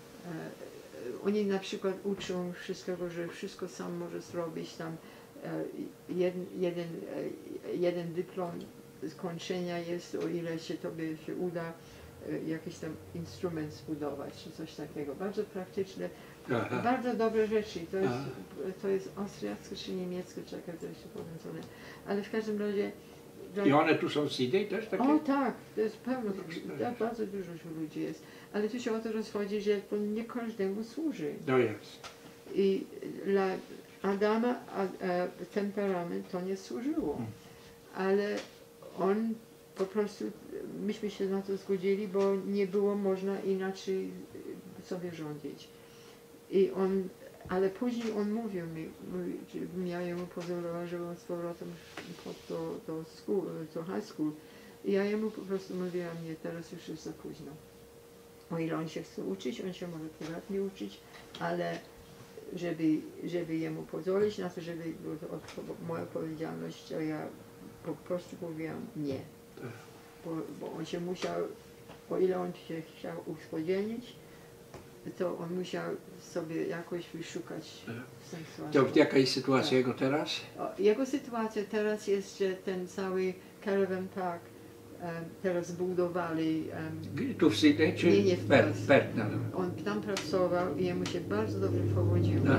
oni na przykład uczą wszystkiego, że wszystko sam może zrobić, tam e, jeden, jeden, e, jeden dyplom skończenia jest, o ile się tobie się uda e, jakiś tam instrument zbudować, czy coś takiego. Bardzo praktyczne, Aha. bardzo dobre rzeczy. To jest, Aha. to jest austriackie czy niemieckie, czekaj, to jeszcze powiem, ale w każdym razie... I one tu są w Sydney też takie? O tak, to jest pełno, tak, bardzo dużo ludzi jest. Ale tu się o to rozchodzi, że to nie każdemu służy. No jest. I dla Adama a, a, temperament to nie służyło. Ale on po prostu, myśmy się na to zgodzili, bo nie było można inaczej sobie rządzić. I on, ale później on mówił mi, mówi, ja jemu pozwoliła, że on z powrotem pod do, do, school, do high school. I ja jemu po prostu mówiłam, nie, teraz już jest za późno. O ile on się chce uczyć, on się może prywatnie uczyć, ale żeby, żeby jemu pozwolić na to, żeby była to moja odpowiedzialność, to ja po prostu mówiłam nie. Bo, bo on się musiał, o ile on się chciał uspokojnić, to on musiał sobie jakoś wyszukać sensu. To jaka jest sytuacja tak. jego teraz? O, jego sytuacja teraz jest, że ten cały Caravan Park um, teraz budowali. Um, Tu w Sydney czy nie, nie w Perth? Perth no. On tam pracował i jemu się bardzo dobrze powodziło. E,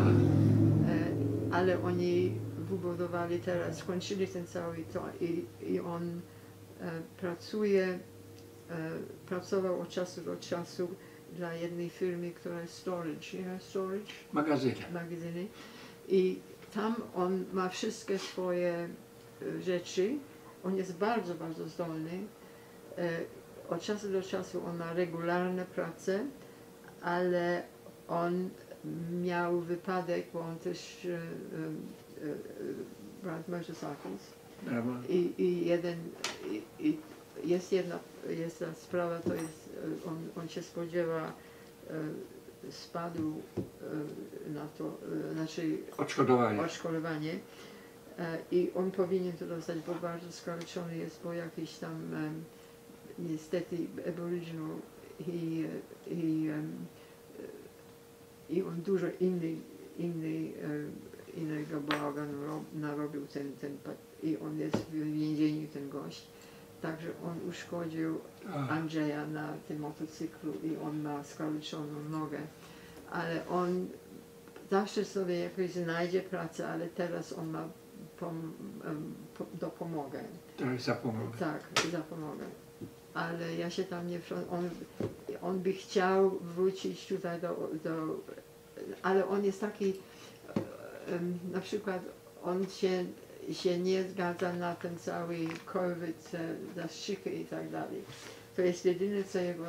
ale oni wybudowali teraz, skończyli ten cały to i, i on e, pracuje, e, pracował od czasu do czasu dla jednej firmy, która jest storage, yeah, storage? Magazyny. Magazyny. I tam on ma wszystkie swoje e, rzeczy. On jest bardzo, bardzo zdolny. E, od czasu do czasu on ma regularne prace, ale on miał wypadek, bo on też e, e, brał motorcycles. I, i jeden, i, i jest jedna jest ta sprawa, to jest, on, on się spodziewa e, spadu e, na to, e, znaczy odszkodowanie. odszkodowanie e, i on powinien to dostać, bo bardzo skaleczony jest, bo jakiś tam e, niestety aboriginal i, i, um, i on dużo inny, inny, e, innego bałaganu narobił ten, ten, i on jest w więzieniu, ten gość. Także on uszkodził Andrzeja na tym motocyklu i on ma skaleczoną nogę. Ale on zawsze sobie jakoś znajdzie pracę, ale teraz on ma pom, um, dopomogę. Tak, zapomogę. Tak, zapomogę. Ale ja się tam nie... On, on by chciał wrócić tutaj do, do... Ale on jest taki... Um, na przykład on się... się nie zgadza na ten cały COVID, zastrzyki i tak dalej. To jest jedyne, co jego...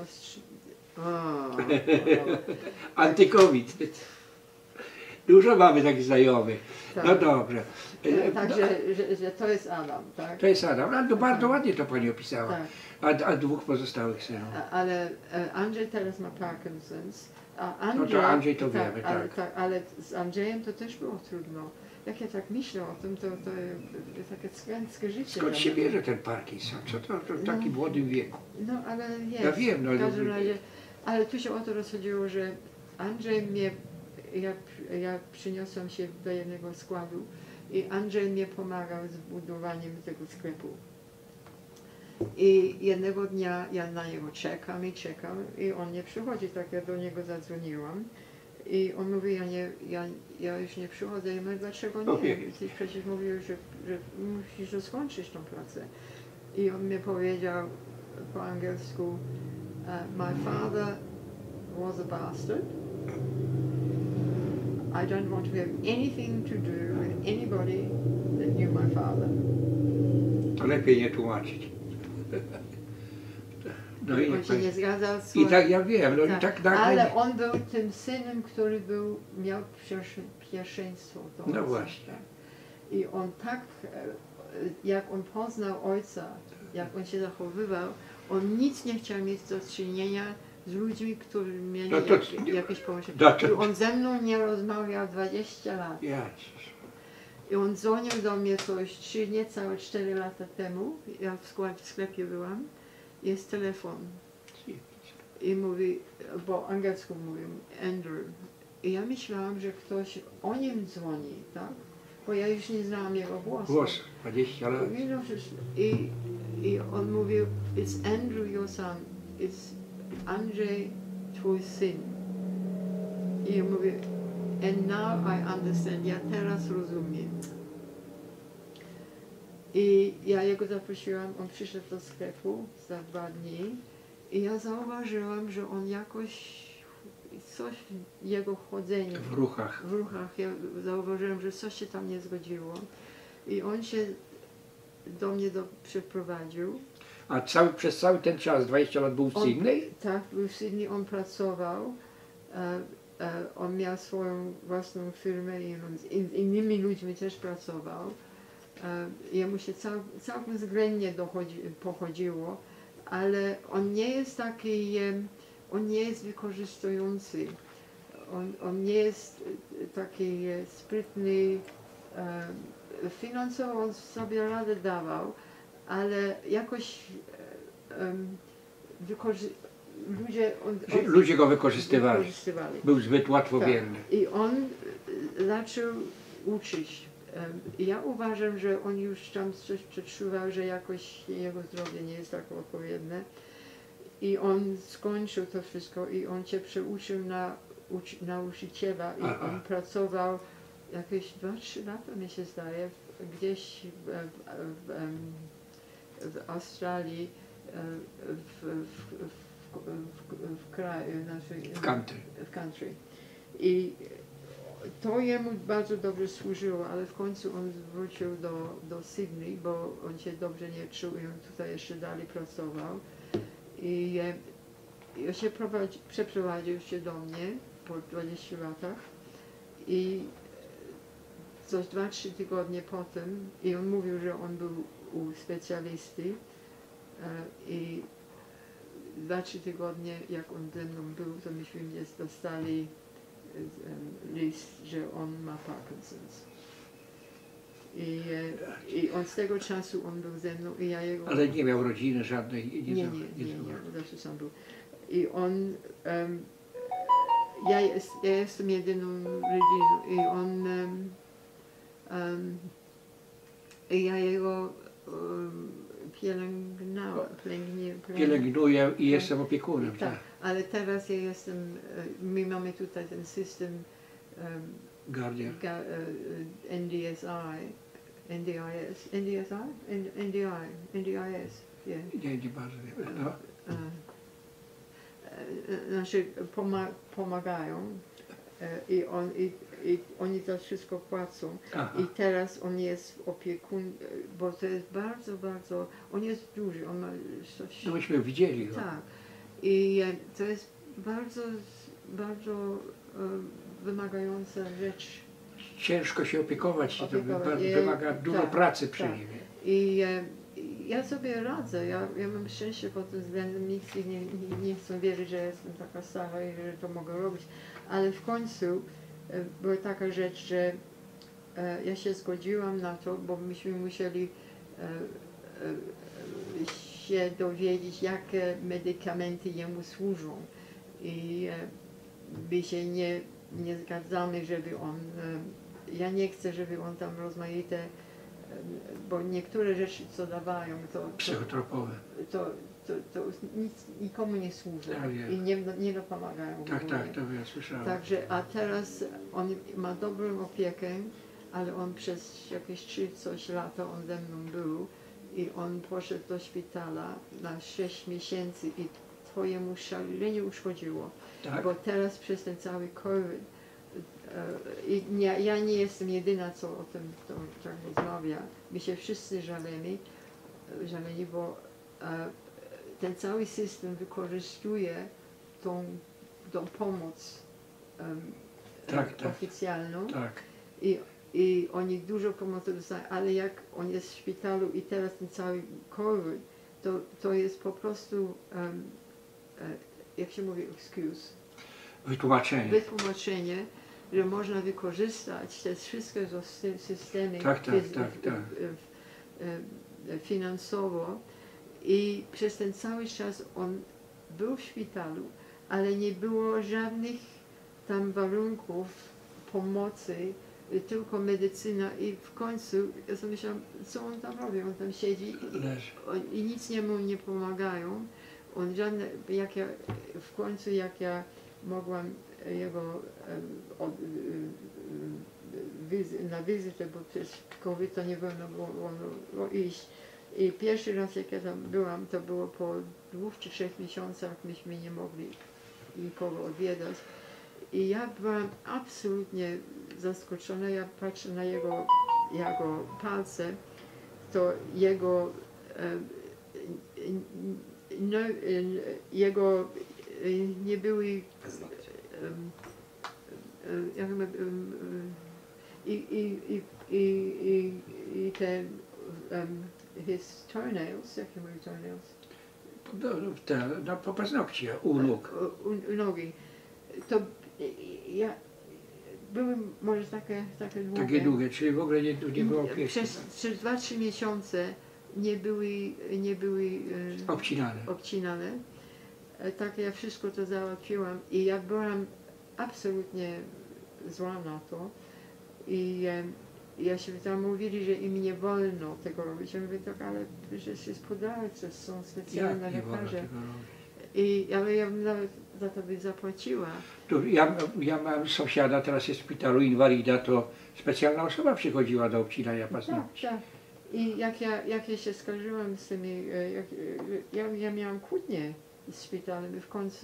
Anty-COVID. Dużo mamy takich znajomych. Tak. No dobrze. Także, że, że to jest Adam, tak? To jest Adam, ale to bardzo tak. ładnie to pani opisała. Tak. A, a dwóch pozostałych synów? Ale Andrzej teraz ma Parkinson's. A Andrzej, no to Andrzej to tak, wiemy, ale, tak. tak. Ale z Andrzejem to też było trudno. Jak ja tak myślę o tym, to, to jest takie skręckie życie. Skąd się bierze ten Parkinson? Co to, to w no, takim młodym wieku? No ale jest. Ja wiem, no. W każdym razie, ale tu się o to rozchodziło, że Andrzej mnie, ja, ja przyniosłam się do jednego składu i Andrzej mnie pomagał z budowaniem tego sklepu. I jednego dnia ja na niego czekam i czekam i on nie przychodzi, tak ja do niego zadzwoniłam. I on mówi, ja, nie, ja, ja już nie przychodzę. I mówię, dlaczego nie? Okay. Ty przecież mówił, że, że musisz skończyć tą pracę. I on mi powiedział po angielsku, uh, my father was a bastard. I don't want to have anything to do with anybody that knew my father. To lepiej nie tłumaczyć. No i, On się nie zgadzał z i tak ja wiem, no i tak nagle... Ale on był tym synem, który był, miał pierwszeństwo. No właśnie. I on tak, jak on poznał ojca, jak on się zachowywał, on nic nie chciał mieć do czynienia z ludźmi, którzy mieli no to, jak, jakieś połączenie. No to, I on ze mną nie rozmawiał dwadzieścia lat. Jezus. I on dzwonił do mnie coś trzy, niecałe cztery lata temu, ja w, skład, w sklepie byłam, jest telefon. I mówi, po angielsku mówił, Andrew. I ja myślałam, że ktoś o nim dzwoni, tak? Bo ja już nie znałam jego głosu. Głos, dwadzieścia lat. I, I on mówił, it's Andrew your son, it's Andrzej twój syn. I ja mówię, and now I understand, ja teraz rozumiem. I ja jego zaprosiłam, on przyszedł do sklepu za dwa dni i ja zauważyłam, że on jakoś coś, jego chodzenie w ruchach, w ruchach, ja zauważyłam, że coś się tam nie zgodziło i on się do mnie do, przeprowadził. A cały, przez cały ten czas, dwadzieścia lat był w Sydney? On, tak, był w Sydney, on pracował, e, e, on miał swoją własną firmę i on z in, innymi ludźmi też pracował. E, jemu się cał, całkiem względnie dochodzi, pochodziło, ale on nie jest taki, e, on nie jest wykorzystujący, on, on nie jest taki e, sprytny, e, finansowo on sobie radę dawał, ale jakoś um, ludzie, on, on, ludzie go wykorzystywali. wykorzystywali. Był zbyt łatwowierny. Tak. I on zaczął uczyć. Um, ja uważam, że on już tam coś przeczuwał, że jakoś jego zdrowie nie jest tak odpowiednie. I on skończył to wszystko i on się przeuczył na uczy, nauczyciela i Aha. on pracował jakieś dwa trzy lata, mi się zdaje, gdzieś w, w, w, w Australii, w, w, w, w, w kraju, znaczy, w country. w country. I to jemu bardzo dobrze służyło, ale w końcu on wrócił do, do Sydney, bo on się dobrze nie czuł i on tutaj jeszcze dalej pracował. I ja się prowadzi, przeprowadził się do mnie po dwudziestu latach i coś dwa trzy tygodnie potem i on mówił, że on był u specjalisty i dwa trzy tygodnie jak on ze mną był, to myśmy dostali list, że on ma Parkinson's. I, I on z tego czasu on był ze mną i ja jego... Ale nie miał rodziny żadnej? Nie, nie, nie, nie, nie, nie, zawsze sam był. I on... Um, ja, jest, ja jestem jedyną rodziną i on... Um, um, i ja jego um, pielęgnowałem. Pielęgnuję i jestem opiekunem. Tak, tak, ale teraz ja jestem... My mamy tutaj ten system um, Guardian. Ga, uh, N D S I, N D I S, N D S I? N D I, N D I S, yeah. Nie, nie bardzo wiem. No. Uh, uh, znaczy pomag pomagają uh, i, on, i, i oni to wszystko płacą. Aha. I teraz on jest opiekun, bo to jest bardzo, bardzo, on jest duży, on ma coś... No myśmy widzieli go. Tak. I to jest bardzo, bardzo um, wymagająca rzecz. Ciężko się opiekować, opiekować. To I, wymaga dużo tak, pracy przy tak. nim. I e, ja sobie radzę, ja, ja mam szczęście pod tym względem, nikt nie, nie, nie chcę wierzyć, że jestem taka stara i że to mogę robić, ale w końcu e, była taka rzecz, że e, ja się zgodziłam na to, bo myśmy musieli e, e, się dowiedzieć, jakie medykamenty jemu służą i e, my się nie nie zgadzamy, żeby on, ja nie chcę, żeby on tam rozmaite, bo niektóre rzeczy, co dawają, to... to psychotropowe. To, to, to nic, nikomu nie służy ja i nie, nie dopomagają. Tak, tak, to ja słyszałem. Także, a teraz on ma dobrą opiekę, ale on przez jakieś trzy coś lata on ze mną był i on poszedł do szpitala na sześć miesięcy i twojemu szalenie uszkodziło. Tak. Bo teraz przez ten cały COVID, i nie, ja nie jestem jedyna, co o tym to, tak rozmawia. My się wszyscy żalimy, żaleni, bo e, ten cały system wykorzystuje tą, tą pomoc um, Tak, tak. oficjalną Tak. i, i oni dużo pomocy dostają, ale jak on jest w szpitalu i teraz ten cały COVID, to, to jest po prostu, um, jak się mówi, excuse. Wytłumaczenie. Wytłumaczenie, że można wykorzystać te wszystkie systemy tak, tak, tak, tak. finansowo i przez ten cały czas on był w szpitalu, ale nie było żadnych tam warunków pomocy, tylko medycyna i w końcu ja sobie myślałam, co on tam robi, on tam siedzi i, i nic mu nie pomagają. On żadne, jak ja, w końcu jak ja mogłam jego od, wizy, na wizytę, bo przez COVID to nie wolno było, było iść. I pierwszy raz jak ja tam byłam, to było po dwóch czy trzech miesiącach, myśmy nie mogli nikogo odwiedzać. I ja byłam absolutnie zaskoczona, ja patrzę na jego, jego palce, to jego, no, jego nie były jak my, i, i, i, i, i te um, his toenails, jakie były toenails? No, te, no, po paznokcie, u nóg. U, u nogi. To ja, były może takie, takie długie. Takie długie, czyli w ogóle nie, nie było opieki. Przez, przez dwa trzy miesiące nie były, nie były e, obcinane. obcinane. E, tak ja wszystko to załatwiłam i ja byłam absolutnie zła na to. I e, ja się tam mówili, że im nie wolno tego robić. Ja mówię, tak, ale przecież jest podawca, są specjalne lekarze. I, ale ja bym nawet za to by zapłaciła. Tu, ja, ja mam sąsiada, teraz jest w szpitalu, inwalida, to specjalna osoba przychodziła do obcinania paznokci. Tak, tak. I jak ja, jak ja się skarżyłam z tymi, jak, ja, ja miałam kłótnię z szpitalem i w końcu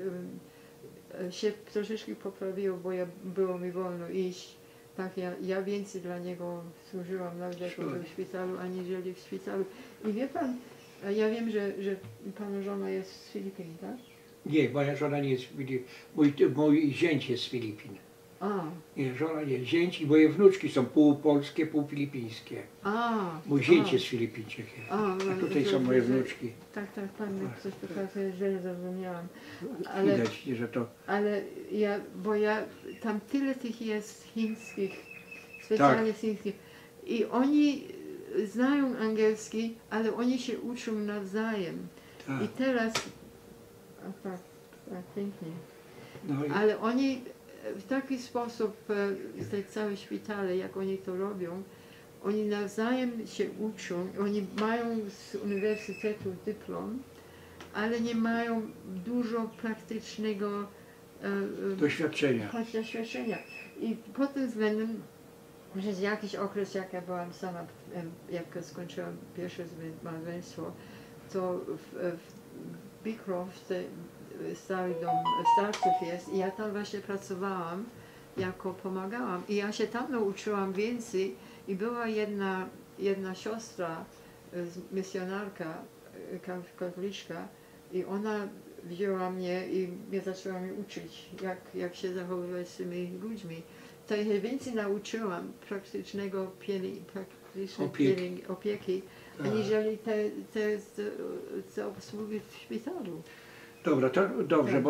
um, się troszeczkę poprawiło, bo ja, było mi wolno iść. Tak, ja, ja więcej dla niego służyłam, nawet jak był w szpitalu, aniżeli w szpitalu. I wie pan, ja wiem, że, że pana żona jest z Filipin, tak? Nie, moja żona nie jest z Filipin. Mój, mój zięć jest z Filipin. A. Nie, żona nie, zięć i moje wnuczki są pół polskie, pół filipińskie. A. Mój zięć a. jest Filipińczykiem. A, a tutaj są moje wnuczki. Tak, tak, pan mi coś pokazuje, źle zrozumiałam. Ale, widać, że to... Ale ja, bo ja, tam tyle tych jest chińskich, specjalnie tak. chińskich. I oni znają angielski, ale oni się uczą nawzajem. Tak. I teraz, a tak, tak, pięknie. No i... Ale oni w taki sposób, te całe szpitale, jak oni to robią, oni nawzajem się uczą, oni mają z uniwersytetu dyplom, ale nie mają dużo praktycznego e, doświadczenia. doświadczenia. I pod tym względem, przez jakiś okres, jak ja byłam sama, jak skończyłam pierwsze małżeństwo, to w, w Beecroft stary dom starców jest i ja tam właśnie pracowałam, jako pomagałam i ja się tam nauczyłam więcej i była jedna, jedna siostra, misjonarka, katoliczka i ona wzięła mnie i mnie zaczęła mi uczyć, jak, jak się zachowywać z tymi ludźmi. To ja się więcej nauczyłam praktycznego pieli, praktycznej opieki, opieki aniżeli te, te, te, te obsługi w szpitalu. Dobra, to dobrze, tak. bo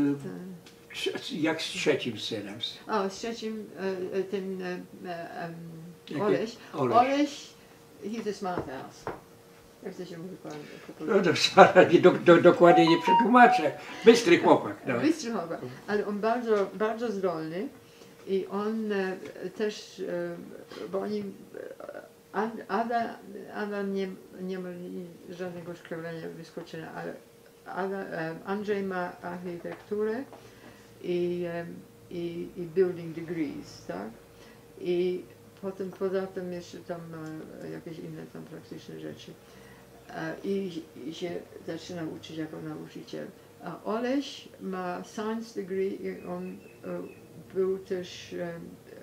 y, jak z trzecim synem? O, z trzecim y, tym y, um, Oleś. Oleś. Oleś, he's a smart ass. Jak to się mówi pan? No to do, do, dokładnie nie przetłumaczę. Bystry chłopak. No. Bystry chłopak, ale on bardzo, bardzo zdolny i on e, też, e, bo oni, Ada, Ada nie, nie ma żadnego szkolenia, wyskoczenia, ale Ada, e, Andrzej ma architekturę i, e, i, i building degrees, tak? I potem poza tym jeszcze tam ma jakieś inne tam praktyczne rzeczy. e, i, i się zaczyna uczyć jako nauczyciel. A Oleś ma science degree i on e, był też e, e,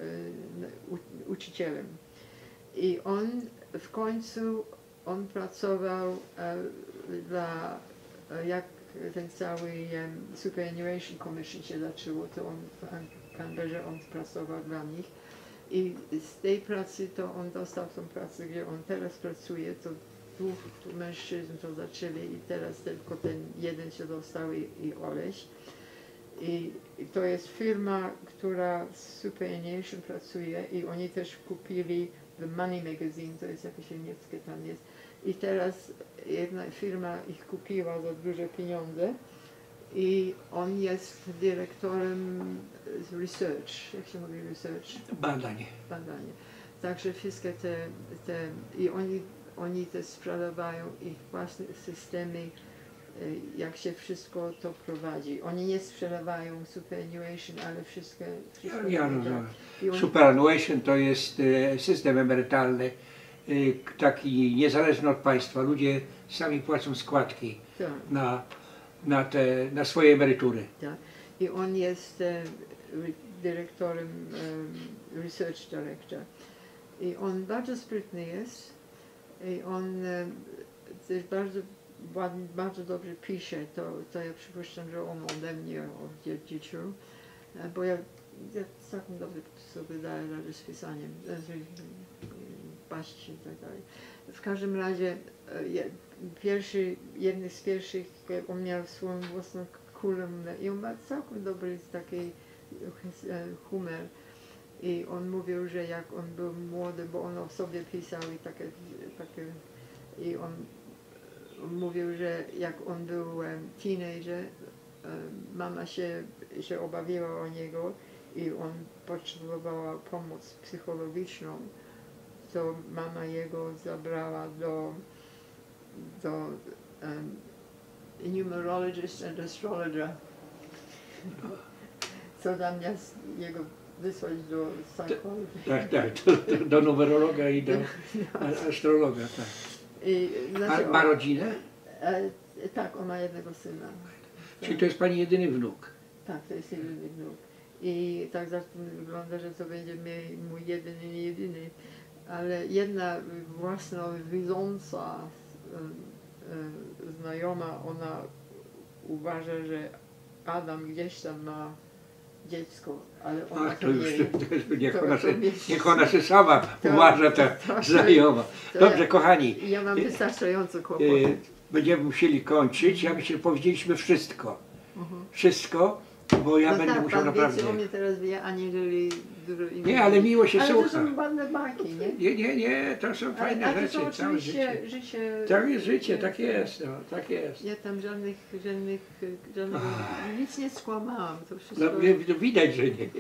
u, uczycielem. I on w końcu on pracował e, dla, e, jak ten cały um, Superannuation Commission się zaczęło, to on w Canberrze on pracował dla nich. I z tej pracy to on dostał tą pracę, gdzie on teraz pracuje, to dwóch mężczyzn to zaczęli i teraz tylko ten jeden się dostał i, i Oleś. I, I to jest firma, która z Superannuation pracuje i oni też kupili The Money Magazine, to jest jakieś niemieckie tam jest. I teraz jedna firma ich kupiła za duże pieniądze i on jest dyrektorem research, jak się mówi research? Badanie. Badanie. Także wszystkie te, te i oni, oni też sprzedawają ich własne systemy, jak się wszystko to prowadzi. Oni nie sprzedawają superannuation, ale wszystko... wszystko Ja rozumiem. oni... Superannuation to jest e, system emerytalny, e, taki niezależny od państwa. Ludzie sami płacą składki tak. na, na, te, na swoje emerytury. Tak. I on jest e, dyrektorem, e, research director. I on bardzo sprytny jest. I on e, też bardzo bardzo dobrze pisze, to, to ja przypuszczam, że on ode mnie odziedziczył, bo ja, ja całkiem dobrze sobie daję radę z pisaniem, paść i tak dalej. W każdym razie pierwszy, jedny z pierwszych, on miał swoją własną kolumnę i on ma całkiem dobry taki humor. I on mówił, że jak on był młody, bo on o sobie pisał i takie, takie i on mówił, że jak on był um, teenager, um, mama się, się obawiała o niego i on potrzebowała pomoc psychologiczną, to mama jego zabrała do, do um, numerologist and astrologer, co zamiast jego wysłać do psychologa. Tak, tak, do, do numerologa i do astrologa, tak. I, znaczy, A ma rodzinę? E, tak, on ma jednego syna. Czyli to jest pani jedyny wnuk? Tak, to jest jedyny wnuk. I tak zawsze wygląda, że to będzie mój jedyny, nie jedyny. Ale jedna własna widząca e, e, znajoma, ona uważa, że Adam gdzieś tam ma dziecko, ale ona A, to to już, nie, to już niech, to, ona to się, nie- niech ona się sama to- uważa, ta to- znajoma. to Dobrze, ja- kochani, Ja mam wystarczająco e, kłopotów. będziemy musieli kończyć. Ja myślę, że powiedzieliśmy wszystko. Mhm. Wszystko, bo ja No będę tak, musiał pan naprawdę... więcej o mnie teraz wie, aniżeli dużo innych. Nie, ale miło się ale słucha. to są ładne bajki, nie? Nie, nie, nie, to są fajne ale, ale rzeczy, to są całe życie. oczywiście życie... Całe życie, tak jest, no, tak jest. Ja tam żadnych, żadnych, żadnych nic nie skłamałam, to wszystko... No, wie- widać, że nie.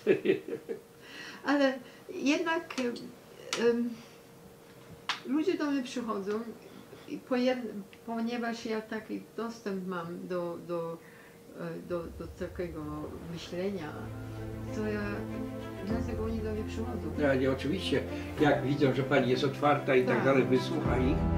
Ale jednak um, ludzie do mnie przychodzą, i po jed, ponieważ ja taki dostęp mam do, do, do, do takiego myślenia, to ja dlatego oni do mnie przychodzą. No, nie, oczywiście, jak widzą, że pani jest otwarta i tak Tak. dalej, wysłucha ich,